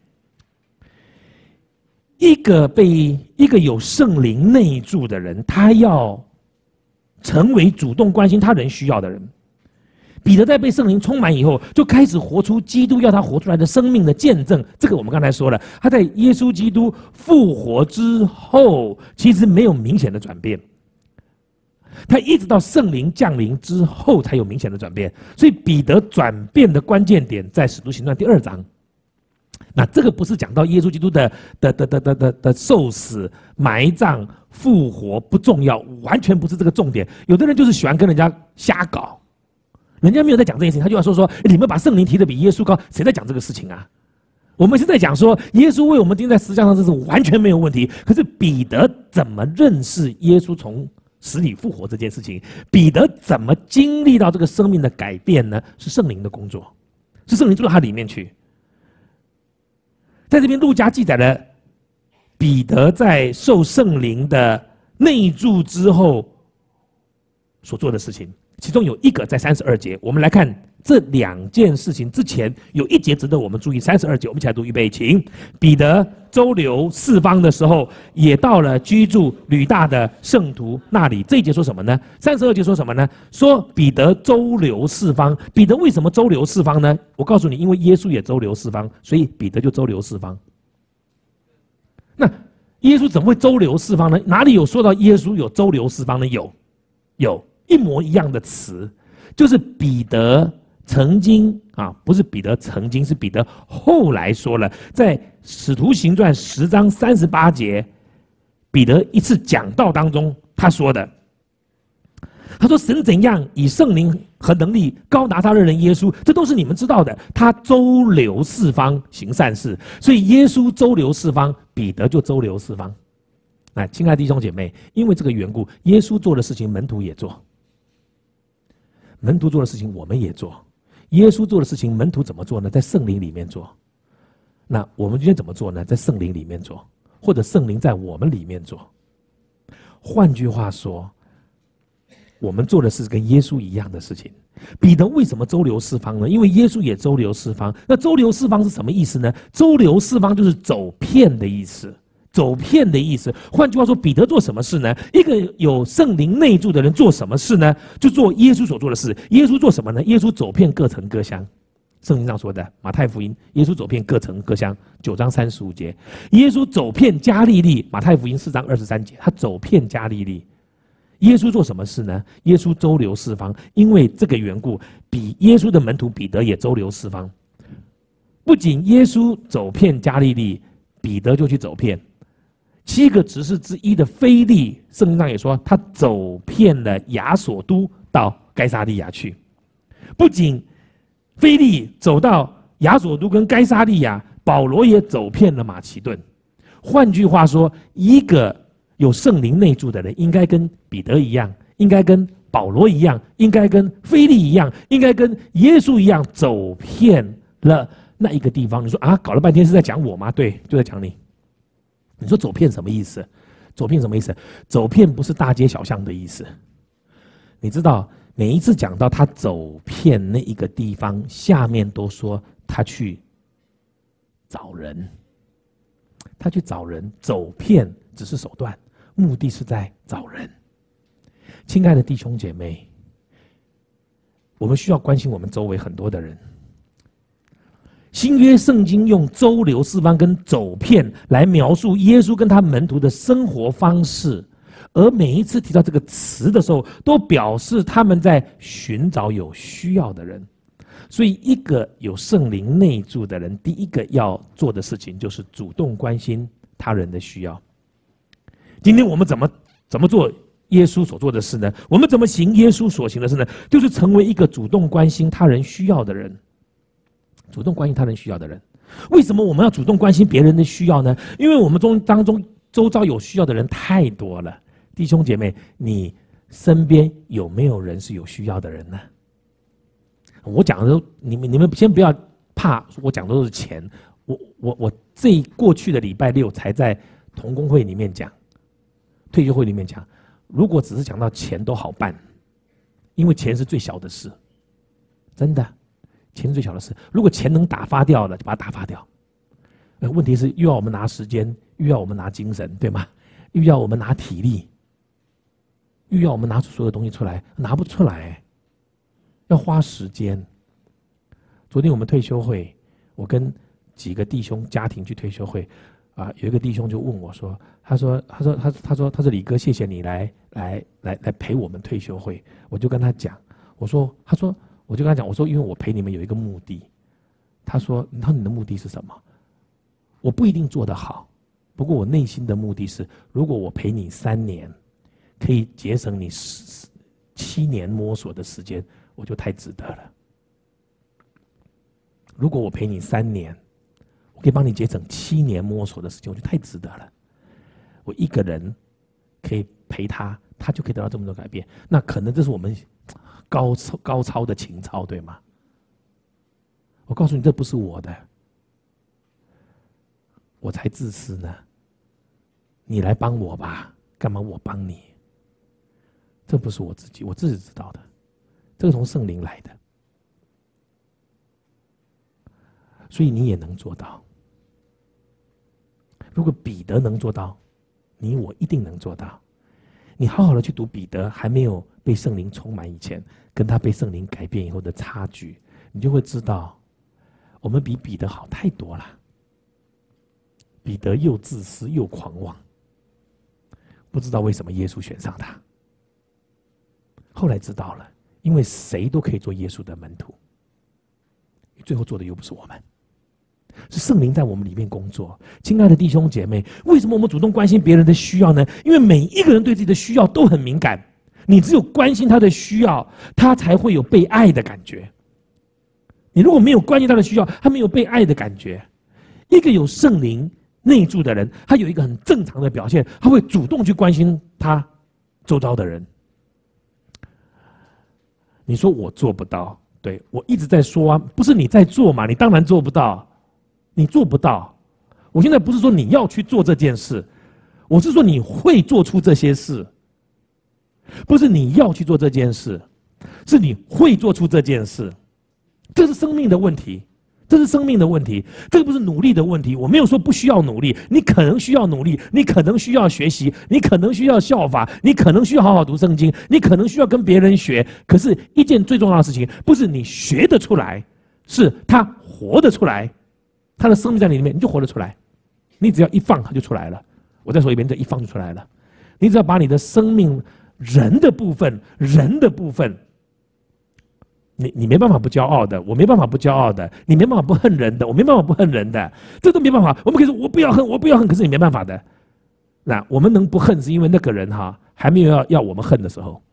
一个被一个有圣灵内住的人，他要成为主动关心他人需要的人。彼得在被圣灵充满以后，就开始活出基督要他活出来的生命的见证。这个我们刚才说了，他在耶稣基督复活之后，其实没有明显的转变。他一直到圣灵降临之后才有明显的转变。所以彼得转变的关键点在使徒行传第二章。那这个不是讲到耶稣基督的的的的的的的受死、埋葬、复活不重要，完全不是这个重点。有的人就是喜欢跟人家瞎搞。人家没有在讲这件事情，他就要说说你们把圣灵提得比耶稣高，谁在讲这个事情啊？我们是在讲说耶稣为我们钉在十字架上，这是完全没有问题。可是彼得怎么认识耶稣从死里复活这件事情？彼得怎么经历到这个生命的改变呢？是圣灵的工作，是圣灵住到他里面去。在这边路加记载了彼得在受圣灵的内住之后所做的事情。其中有一个在三十二节，我们来看这两件事情之前有一节值得我们注意。三十二节，我们一起来读，预备，请。彼得周流四方的时候，也到了居住吕大的圣徒那里。这一节说什么呢？三十二节说什么呢？说彼得周流四方。彼得为什么周流四方呢？我告诉你，因为耶稣也周流四方，所以彼得就周流四方。那耶稣怎么会周流四方呢？哪里有说到耶稣有周流四方呢？有，有。一模一样的词，就是彼得曾经啊，不是彼得曾经，是彼得后来说了，在使徒行传十章三十八节，彼得一次讲道当中他说的，他说神怎样以圣灵和能力高达他的人耶稣，这都是你们知道的。他周流四方行善事，所以耶稣周流四方，彼得就周流四方。那亲爱的弟兄姐妹，因为这个缘故，耶稣做的事情门徒也做。门徒做的事情我们也做，耶稣做的事情门徒怎么做呢？在圣灵里面做。那我们今天怎么做呢？在圣灵里面做，或者圣灵在我们里面做。换句话说，我们做的是跟耶稣一样的事情。彼得为什么周流四方呢？因为耶稣也周流四方。那周流四方是什么意思呢？周流四方就是走遍的意思。走遍的意思，换句话说，彼得做什么事呢？一个有圣灵内住的人做什么事呢？就做耶稣所做的事。耶稣做什么呢？耶稣走遍各城各乡。圣经上说的，马太福音，耶稣走遍各城各乡，九章三十五节。耶稣走遍加利利，马太福音四章二十三节，他走遍加利利。耶稣做什么事呢？耶稣周流四方，因为这个缘故，比耶稣的门徒彼得也周流四方。不仅耶稣走遍加利利，彼得就去走遍。七个执事之一的腓利，圣经上也说他走遍了亚索都到该撒利亚去。不仅腓利走到亚索都跟该撒利亚，保罗也走遍了马其顿。换句话说，一个有圣灵内住的人，应该跟彼得一样，应该跟保罗一样，应该跟腓利一样，应该跟耶稣一样，走遍了那一个地方。你说啊，搞了半天是在讲我吗？对，就在讲你。你说走遍什么意思？走遍什么意思？走遍不是大街小巷的意思。你知道，每一次讲到他走遍那一个地方，下面都说他去找人。他去找人，走遍只是手段，目的是在找人。亲爱的弟兄姐妹，我们需要关心我们周围很多的人。新约圣经用周流四方跟走遍来描述耶稣跟他门徒的生活方式，而每一次提到这个词的时候，都表示他们在寻找有需要的人。所以一个有圣灵内住的人，第一个要做的事情就是主动关心他人的需要。今天我们怎么怎么做耶稣所做的事呢？我们怎么行耶稣所行的事呢？就是成为一个主动关心他人需要的人。主动关心他人需要的人。 为什么我们要主动关心别人的需要呢？因为我们中当中周遭有需要的人太多了。弟兄姐妹，你身边有没有人是有需要的人呢？我讲的都，你们你们先不要怕，我讲的都是钱。我我我这过去的礼拜六才在同工会里面讲，退休会里面讲，如果只是讲到钱都好办，因为钱是最小的事，真的，钱是最小的事。如果钱能打发掉了，就把它打发掉。呃，问题是又要我们拿时间，又要我们拿精神，对吗？又要我们拿体力，又要我们拿出所有东西出来，拿不出来，要花时间。昨天我们退休会，我跟几个弟兄家庭去退休会，啊，有一个弟兄就问我说：“他说，他说，他他说，他说李哥，谢谢你来来来来陪我们退休会。”我就跟他讲，我说，他说，我就跟他讲，我说，因为我陪你们有一个目的。他说，你说你的目的是什么？我不一定做得好，不过我内心的目的是，如果我陪你三年，可以节省你七年摸索的时间，我就太值得了。如果我陪你三年，我可以帮你节省七年摸索的时间，我觉得太值得了。我一个人可以陪他，他就可以得到这么多改变。那可能这是我们高超高超的情操，对吗？我告诉你，这不是我的，我才自私呢。你来帮我吧，干嘛我帮你？这不是我自己，我自己知道的，这个从圣灵来的，所以你也能做到。如果彼得能做到，你我一定能做到。你好好的去读彼得还没有被圣灵充满以前，跟他被圣灵改变以后的差距，你就会知道，我们比彼得好太多了。彼得又自私又狂妄，不知道为什么耶稣选上他。后来知道了，因为谁都可以做耶稣的门徒，最后做的又不是我们。是圣灵在我们里面工作。亲爱的弟兄姐妹，为什么我们主动关心别人的需要呢？因为每一个人对自己的需要都很敏感，你只有关心他的需要，他才会有被爱的感觉。你如果没有关心他的需要，他没有被爱的感觉。一个有圣灵内住的人，他有一个很正常的表现，他会主动去关心他周遭的人。你说我做不到，对，我一直在说啊，不是你在做嘛，你当然做不到。你做不到，我现在不是说你要去做这件事，我是说你会做出这些事，不是你要去做这件事，是你会做出这件事，这是生命的问题，这是生命的问题，这个不是努力的问题。我没有说不需要努力，你可能需要努力，你可能需要学习，你可能需要效法，你可能需要好好读圣经，你可能需要跟别人学。可是，一件最重要的事情，不是你学得出来，是他活得出来。他的生命在你里面，你就活得出来。你只要一放，他就出来了。我再说一遍，这一放就出来了。你只要把你的生命、人的部分、人的部分，你你没办法不骄傲的，我没办法不骄傲的，你没办法不恨人的，我没办法不恨人的，这都没办法。我们可以说我不要恨，我不要恨，可是你没办法的。那我们能不恨，是因为那个人哈还没有要要我们恨的时候。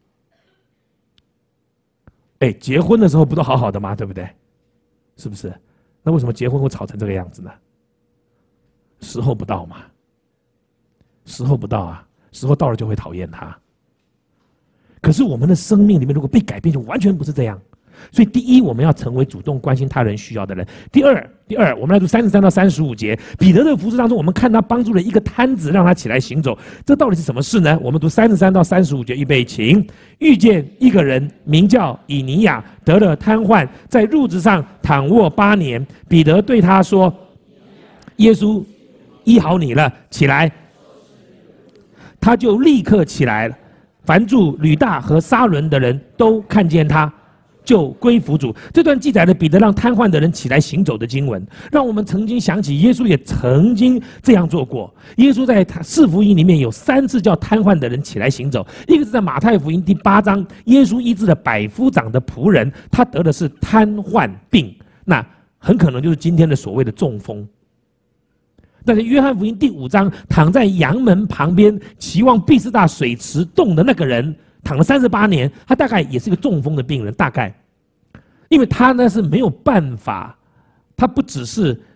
哎，结婚的时候不都好好的吗？对不对？是不是？那为什么结婚会吵成这个样子呢？时候不到嘛，时候不到啊，时候到了就会讨厌他。可是我们的生命里面如果被改变，就完全不是这样。所以第一，我们要成为主动关心他人需要的人。第二，第二，我们来读三十三到三十五节，彼得的服事当中，我们看他帮助了一个瘫子，让他起来行走。这到底是什么事呢？我们读三十三到三十五节，预备，请。遇见一个人名叫以尼亚，得了瘫痪，在褥子上躺卧八年。彼得对他说：“耶稣医好你了，起来。”他就立刻起来了。凡住吕大和沙伦的人都看见他，就归服主。这段记载了彼得让瘫痪的人起来行走的经文，让我们曾经想起耶稣也曾经这样做过。耶稣在四福音里面有三次叫瘫痪的人起来行走，一个是在马太福音第八章，耶稣医治了百夫长的仆人，他得的是瘫痪病，那很可能就是今天的所谓的中风。但是约翰福音第五章，躺在阳门旁边期望毕士大水池洞的那个人，躺了三十八年，他大概也是个中风的病人，大概，因为他呢是没有办法，他不只是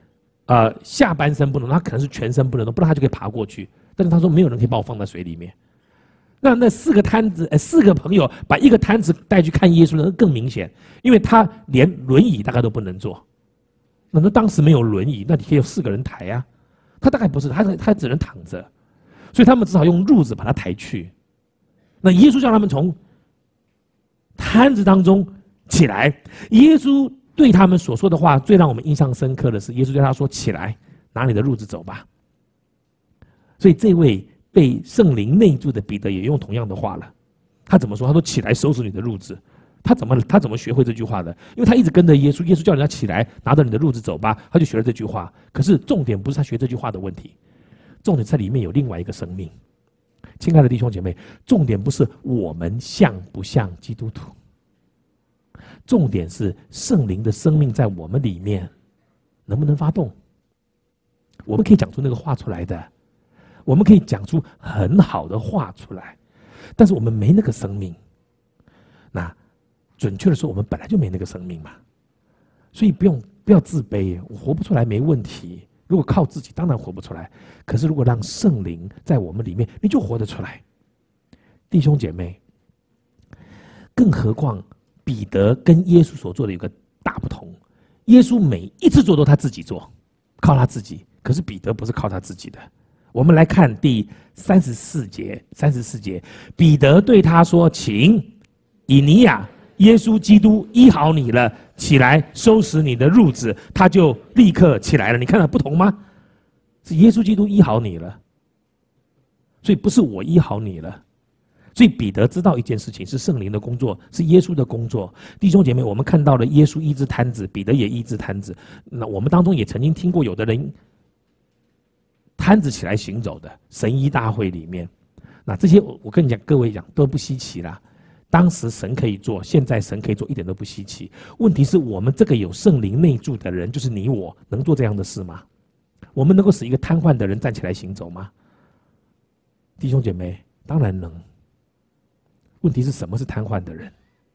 呃下半身不能，他可能是全身不能动，不然他就可以爬过去。但是他说没有人可以把我放在水里面。那那四个摊子，呃，四个朋友把一个摊子带去看耶稣呢，更明显，因为他连轮椅大概都不能坐。那说当时没有轮椅，那你可以有四个人抬啊。他大概不是，他他只能躺着，所以他们只好用褥子把他抬去。那耶稣叫他们从摊子当中起来。耶稣对他们所说的话，最让我们印象深刻的是，耶稣对他说：“起来，拿你的褥子走吧。”所以这位被圣灵内住的彼得也用同样的话了。他怎么说？他说：“起来，收拾你的褥子。”他怎么他怎么学会这句话的？因为他一直跟着耶稣，耶稣叫人家起来，拿着你的褥子走吧，他就学了这句话。可是重点不是他学这句话的问题，重点在里面有另外一个生命。亲爱的弟兄姐妹，重点不是我们像不像基督徒，重点是圣灵的生命在我们里面能不能发动。我们可以讲出那个话出来的，我们可以讲出很好的话出来，但是我们没那个生命。那准确的说，我们本来就没那个生命嘛，所以不用不要自卑，我活不出来没问题。如果靠自己，当然活不出来。可是如果让圣灵在我们里面，你就活得出来。弟兄姐妹，更何况彼得跟耶稣所做的有个大不同，耶稣每一次做都他自己做，靠他自己。可是彼得不是靠他自己的。我们来看第三十四节，三十四节，彼得对他说：“请，以尼亚，耶稣基督医好你了，起来收拾你的褥子。”他就立刻起来了。你看到不同吗？是耶稣基督医好你了，所以不是我医好你了。所以彼得知道一件事情，是圣灵的工作，是耶稣的工作。弟兄姐妹，我们看到了耶稣医治瘫子，彼得也医治瘫子。那我们当中也曾经听过有的人瘫子起来行走的，神医大会里面，那这些我跟你讲，各位讲都不稀奇啦。当时神可以做，现在神可以做，一点都不稀奇。问题是我们这个有圣灵内住的人，就是你我，能做这样的事吗？我们能够使一个瘫痪的人站起来行走吗？弟兄姐妹，当然能。问题是什么是瘫痪的人？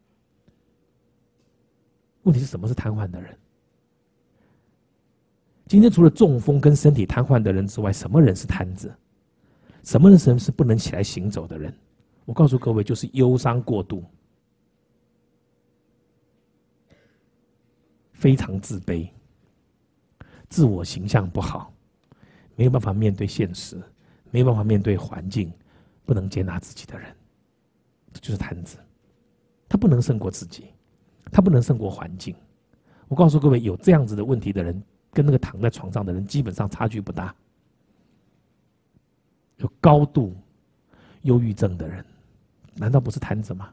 问题是什么是瘫痪的人？今天除了中风跟身体瘫痪的人之外，什么人是瘫子？什么人是不能起来行走的人？我告诉各位，就是忧伤过度，非常自卑，自我形象不好，没有办法面对现实，没有办法面对环境，不能接纳自己的人，这就是瘫子。他不能胜过自己，他不能胜过环境。我告诉各位，有这样子的问题的人，跟那个躺在床上的人基本上差距不大。有高度忧郁症的人，难道不是瘫子吗？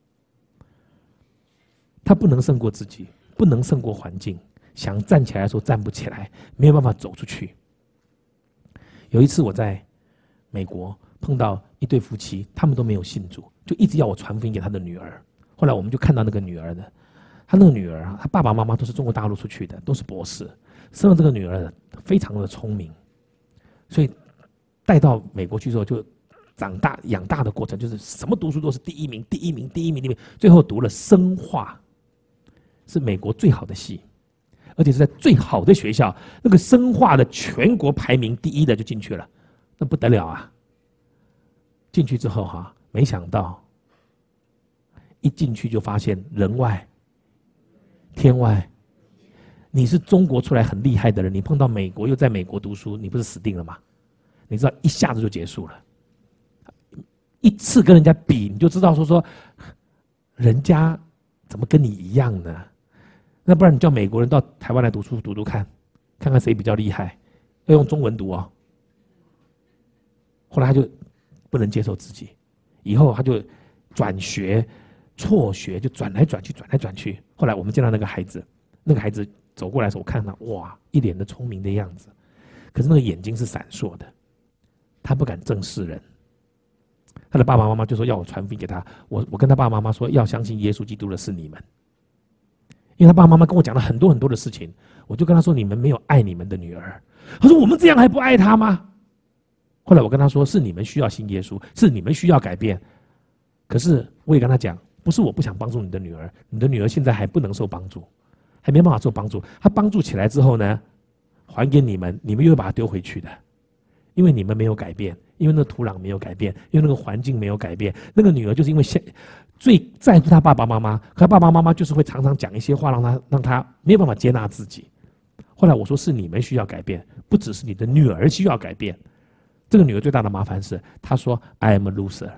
他不能胜过自己，不能胜过环境，想站起来的时候站不起来，没有办法走出去。有一次我在美国碰到一对夫妻，他们都没有信主，就一直要我传福音给他的女儿。后来我们就看到那个女儿的，他那个女儿，他爸爸妈妈都是中国大陆出去的，都是博士，生了这个女儿非常的聪明，所以带到美国去之后，就长大养大的过程，就是什么读书都是第一名，第一名，第一名，第一名，最后读了生化，是美国最好的系，而且是在最好的学校，那个生化的全国排名第一的就进去了，那不得了啊！进去之后哈、啊，没想到一进去就发现人外天外。你是中国出来很厉害的人，你碰到美国又在美国读书，你不是死定了吗？你知道一下子就结束了。一次跟人家比，你就知道说说，人家怎么跟你一样呢？那不然你叫美国人到台湾来读书读读看，看看谁比较厉害，要用中文读哦。后来他就不能接受自己，以后他就转学、辍学，就转来转去，转来转去。后来我们见到那个孩子，那个孩子走过来的时候，我看到哇，一脸的聪明的样子，可是那个眼睛是闪烁的，他不敢正视人。他的爸爸妈妈就说要我传福音给他，我我跟他爸爸妈妈说要相信耶稣基督的是你们，因为他爸爸妈妈跟我讲了很多很多的事情，我就跟他说你们没有爱你们的女儿。他说我们这样还不爱他吗？后来我跟他说是你们需要信耶稣，是你们需要改变。可是我也跟他讲，不是我不想帮助你的女儿，你的女儿现在还不能受帮助，还没办法受帮助。她帮助起来之后呢， 还给你们，你们又会把它丢回去的，因为你们没有改变，因为那个土壤没有改变，因为那个环境没有改变。那个女儿就是因为现最在乎她爸爸妈妈，可她爸爸妈妈就是会常常讲一些话，让她让她没有办法接纳自己。后来我说是你们需要改变，不只是你的女儿需要改变。这个女儿最大的麻烦是，她说 I am a loser，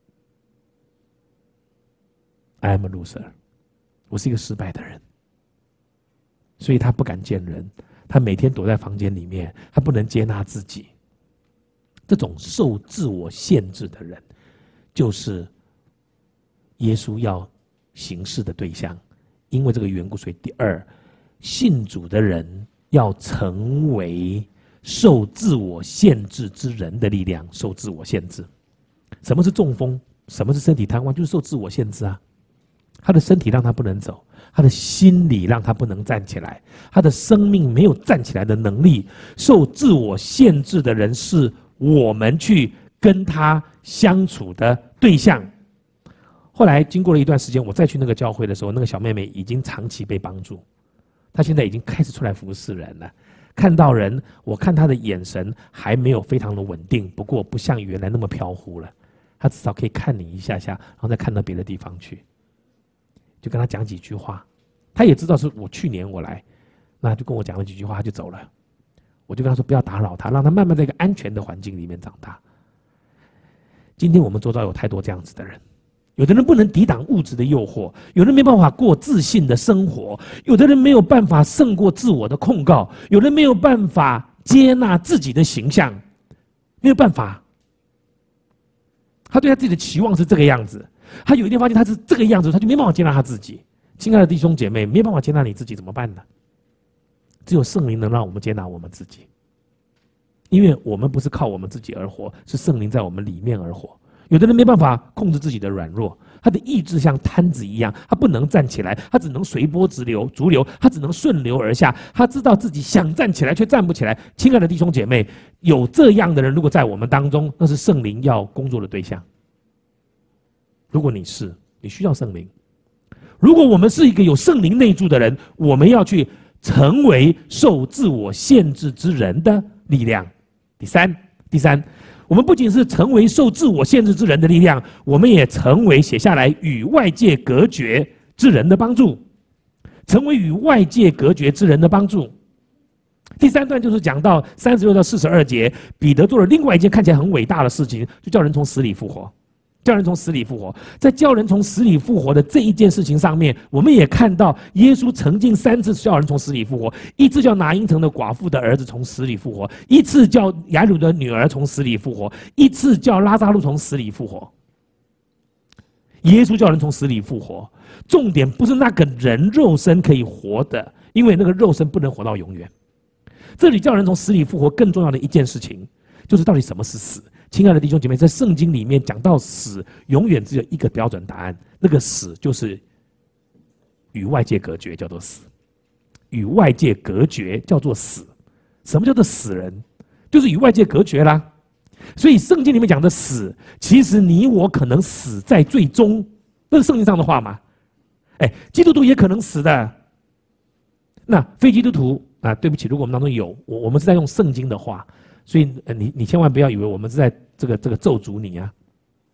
I am a loser， 我是一个失败的人，所以她不敢见人，她每天躲在房间里面，她不能接纳自己。这种受自我限制的人，就是耶稣要行事的对象。因为这个缘故，所以第二，信主的人要成为受自我限制之人的力量。受自我限制，什么是中风？什么是身体瘫痪？就是受自我限制啊！他的身体让他不能走，他的心理让他不能站起来，他的生命没有站起来的能力。受自我限制的人是我们去跟他相处的对象。后来经过了一段时间，我再去那个教会的时候，那个小妹妹已经长期被帮助，她现在已经开始出来服侍人了。看到人，我看她的眼神还没有非常的稳定，不过不像原来那么飘忽了。她至少可以看你一下下，然后再看到别的地方去，就跟她讲几句话。她也知道是我去年我来，那就跟我讲了几句话，她就走了。我就跟他说不要打扰他，让他慢慢在一个安全的环境里面长大。今天我们周遭有太多这样子的人，有的人不能抵挡物质的诱惑，有人没办法过自信的生活，有的人没有办法胜过自我的控告，有人没有办法接纳自己的形象，没有办法。他对他自己的期望是这个样子，他有一天发现他是这个样子，他就没办法接纳他自己。亲爱的弟兄姐妹，没办法接纳你自己怎么办呢？只有圣灵能让我们接纳我们自己，因为我们不是靠我们自己而活，是圣灵在我们里面而活。有的人没办法控制自己的软弱，他的意志像瘫子一样，他不能站起来，他只能随波逐流，逐流，他只能顺流而下。他知道自己想站起来却站不起来。亲爱的弟兄姐妹，有这样的人，如果在我们当中，那是圣灵要工作的对象。如果你是，你需要圣灵。如果我们是一个有圣灵内住的人，我们要去成为受自我限制之人的力量。第三，第三，我们不仅是成为受自我限制之人的力量，我们也成为写下来与外界隔绝之人的帮助，成为与外界隔绝之人的帮助。第三段就是讲到三十六到四十二节，彼得做了另外一件看起来很伟大的事情，就叫人从死里复活。叫人从死里复活，在叫人从死里复活的这一件事情上面，我们也看到耶稣曾经三次叫人从死里复活：一次叫拿因城的寡妇的儿子从死里复活，一次叫雅鲁的女儿从死里复活，一次叫拉撒路从死里复活。耶稣叫人从死里复活，重点不是那个人肉身可以活的，因为那个肉身不能活到永远。这里叫人从死里复活，更重要的一件事情，就是到底什么是死。亲爱的弟兄姐妹，在圣经里面讲到死，永远只有一个标准答案，那个死就是与外界隔绝，叫做死。与外界隔绝叫做死。什么叫做死人？就是与外界隔绝啦。所以圣经里面讲的死，其实你我可能死在最终，这是圣经上的话嘛？哎，基督徒也可能死的。那非基督徒啊，对不起，如果我们当中有我，我们是在用圣经的话。所以你你千万不要以为我们是在这个这个咒诅你啊！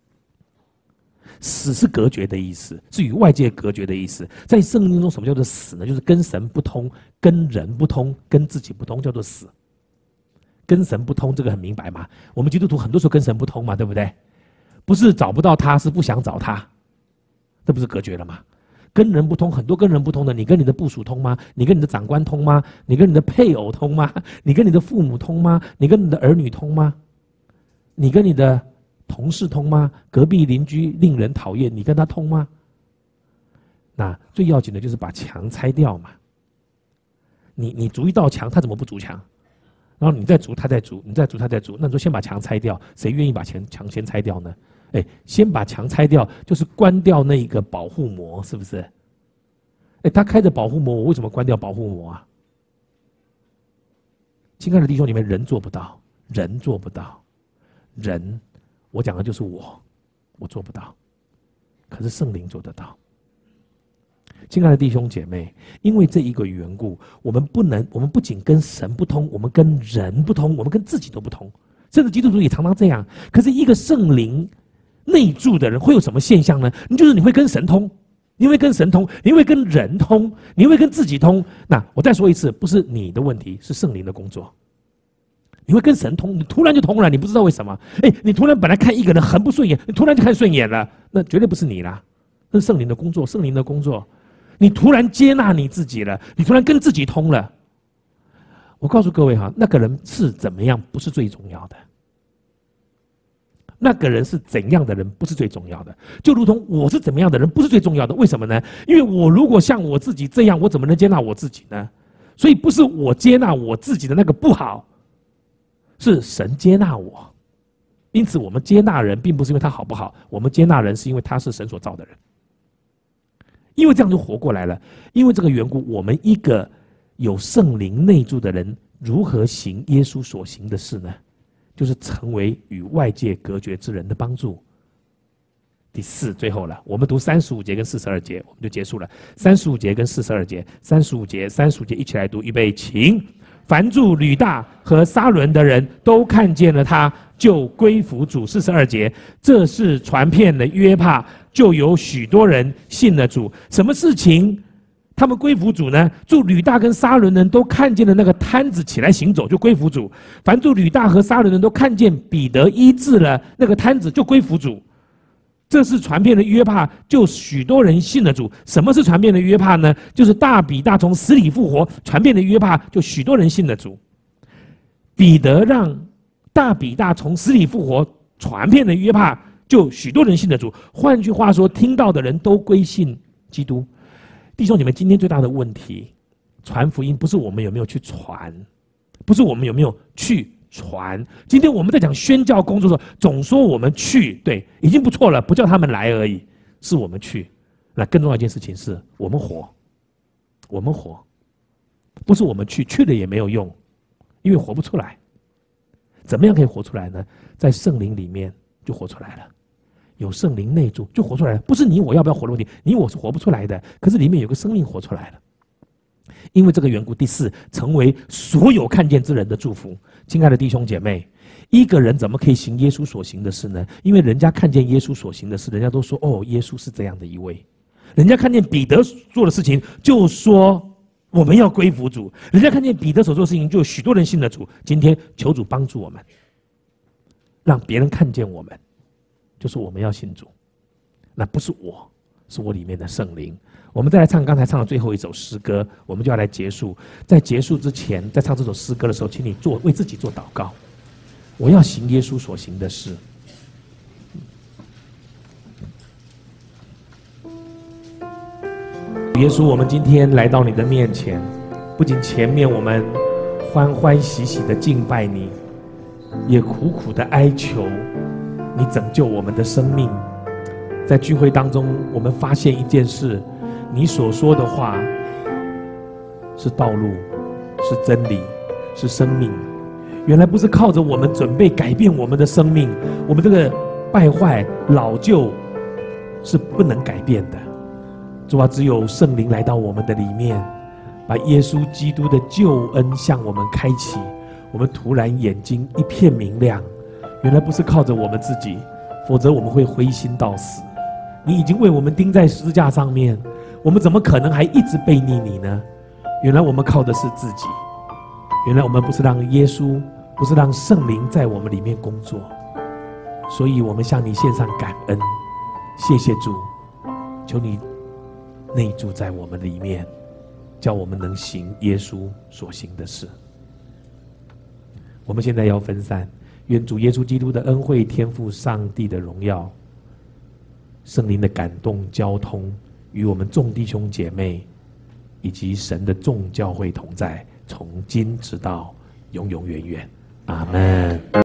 死是隔绝的意思，是与外界隔绝的意思。在圣经中，什么叫做死呢？就是跟神不通，跟人不通，跟自己不通，叫做死。跟神不通，这个很明白嘛？我们基督徒很多时候跟神不通嘛，对不对？不是找不到他，是不想找他，这不是隔绝了吗？跟人不通，很多跟人不通的，你跟你的部属通吗？你跟你的长官通吗？你跟你的配偶通吗？你跟你的父母通吗？你跟你的儿女通吗？你跟你的同事通吗？隔壁邻居令人讨厌，你跟他通吗？那最要紧的就是把墙拆掉嘛。你你筑一道墙，他怎么不筑墙？然后你再筑，他再筑，你再筑，他再筑。那你说先把墙拆掉，谁愿意把墙墙先拆掉呢？哎，先把墙拆掉，就是关掉那个保护膜，是不是？哎，他开着保护膜，我为什么关掉保护膜啊？亲爱的弟兄，你们人做不到，人做不到，人，我讲的就是我，我做不到，可是圣灵做得到。 亲爱的弟兄姐妹，因为这一个缘故，我们不能，我们不仅跟神不通，我们跟人不通，我们跟自己都不通。甚至基督徒也常常这样。可是，一个圣灵内住的人会有什么现象呢？你就是你会跟神通，你会跟神通，你会跟人通，你会跟自己通。那我再说一次，不是你的问题，是圣灵的工作。你会跟神通，你突然就通了，你不知道为什么。哎，你突然本来看一个人很不顺眼，你突然就看顺眼了，那绝对不是你啦，那是圣灵的工作，圣灵的工作。你突然接纳你自己了，你突然跟自己通了。我告诉各位哈，那个人是怎么样不是最重要的，那个人是怎样的人不是最重要的，就如同我是怎么样的人不是最重要的。为什么呢？因为我如果像我自己这样，我怎么能接纳我自己呢？所以不是我接纳我自己的那个不好，是神接纳我。因此我们接纳人并不是因为他好不好，我们接纳人是因为他是神所造的人。因为这样就活过来了。因为这个缘故，我们一个有圣灵内住的人，如何行耶稣所行的事呢？就是成为与外界隔绝之人的帮助。第四，最后了，我们读三十五节跟四十二节，我们就结束了。三十五节跟四十二节，三十五节，三十五节一起来读，预备，请。凡住吕大和撒伦的人都看见了他，就归服主。四十二节，这是传遍了约帕，就有许多人信了主。什么事情他们归服主呢？住吕大跟撒伦人都看见了那个摊子起来行走，就归服主。凡住吕大和撒伦人都看见彼得医治了那个摊子，就归服主。这是传遍了约帕，就许多人信了主。什么是传遍了约帕呢？就是大比大从死里复活，传遍了约帕，就许多人信了主。彼得让大比大从死里复活，传遍了约帕，就许多人信了主。换句话说，听到的人都归信基督。弟兄姐妹，今天最大的问题，传福音不是我们有没有去传，不是我们有没有去传。今天我们在讲宣教工作的时候，总说我们去，对，已经不错了，不叫他们来而已，是我们去。那更重要一件事情是我们活，我们活，不是我们去，去了也没有用，因为活不出来。怎么样可以活出来呢？在圣灵里面就活出来了，有圣灵内住就活出来了。不是你我要不要活的问题，你我是活不出来的，可是里面有个生命活出来了。因为这个缘故，第四，成为所有看见之人的祝福。亲爱的弟兄姐妹，一个人怎么可以行耶稣所行的事呢？因为人家看见耶稣所行的事，人家都说哦，耶稣是这样的一位。人家看见彼得做的事情，就说我们要归服主。人家看见彼得所做的事情，就有许多人信了主。今天求主帮助我们，让别人看见我们，就是我们要信主。那不是我，是我里面的圣灵。我们再来唱刚才唱的最后一首诗歌，我们就要来结束。在结束之前，在唱这首诗歌的时候，请你做为自己做祷告。我要行耶稣所行的事。耶稣，我们今天来到你的面前，不仅前面我们欢欢喜喜的敬拜你，也苦苦的哀求你拯救我们的生命。在聚会当中，我们发现一件事，你所说的话是道路，是真理，是生命。原来不是靠着我们准备改变我们的生命，我们这个败坏老旧是不能改变的。主啊，只有圣灵来到我们的里面，把耶稣基督的救恩向我们开启，我们突然眼睛一片明亮。原来不是靠着我们自己，否则我们会灰心到死。你已经为我们钉在十字架上面，我们怎么可能还一直背逆你呢？原来我们靠的是自己，原来我们不是让耶稣，不是让圣灵在我们里面工作，所以我们向你献上感恩。谢谢主，求你内住在我们里面，叫我们能行耶稣所行的事。我们现在要分散，愿主耶稣基督的恩惠、天父上帝的荣耀、圣灵的感动交通，与我们众弟兄姐妹以及神的众教会同在，从今直到永永远远。阿们。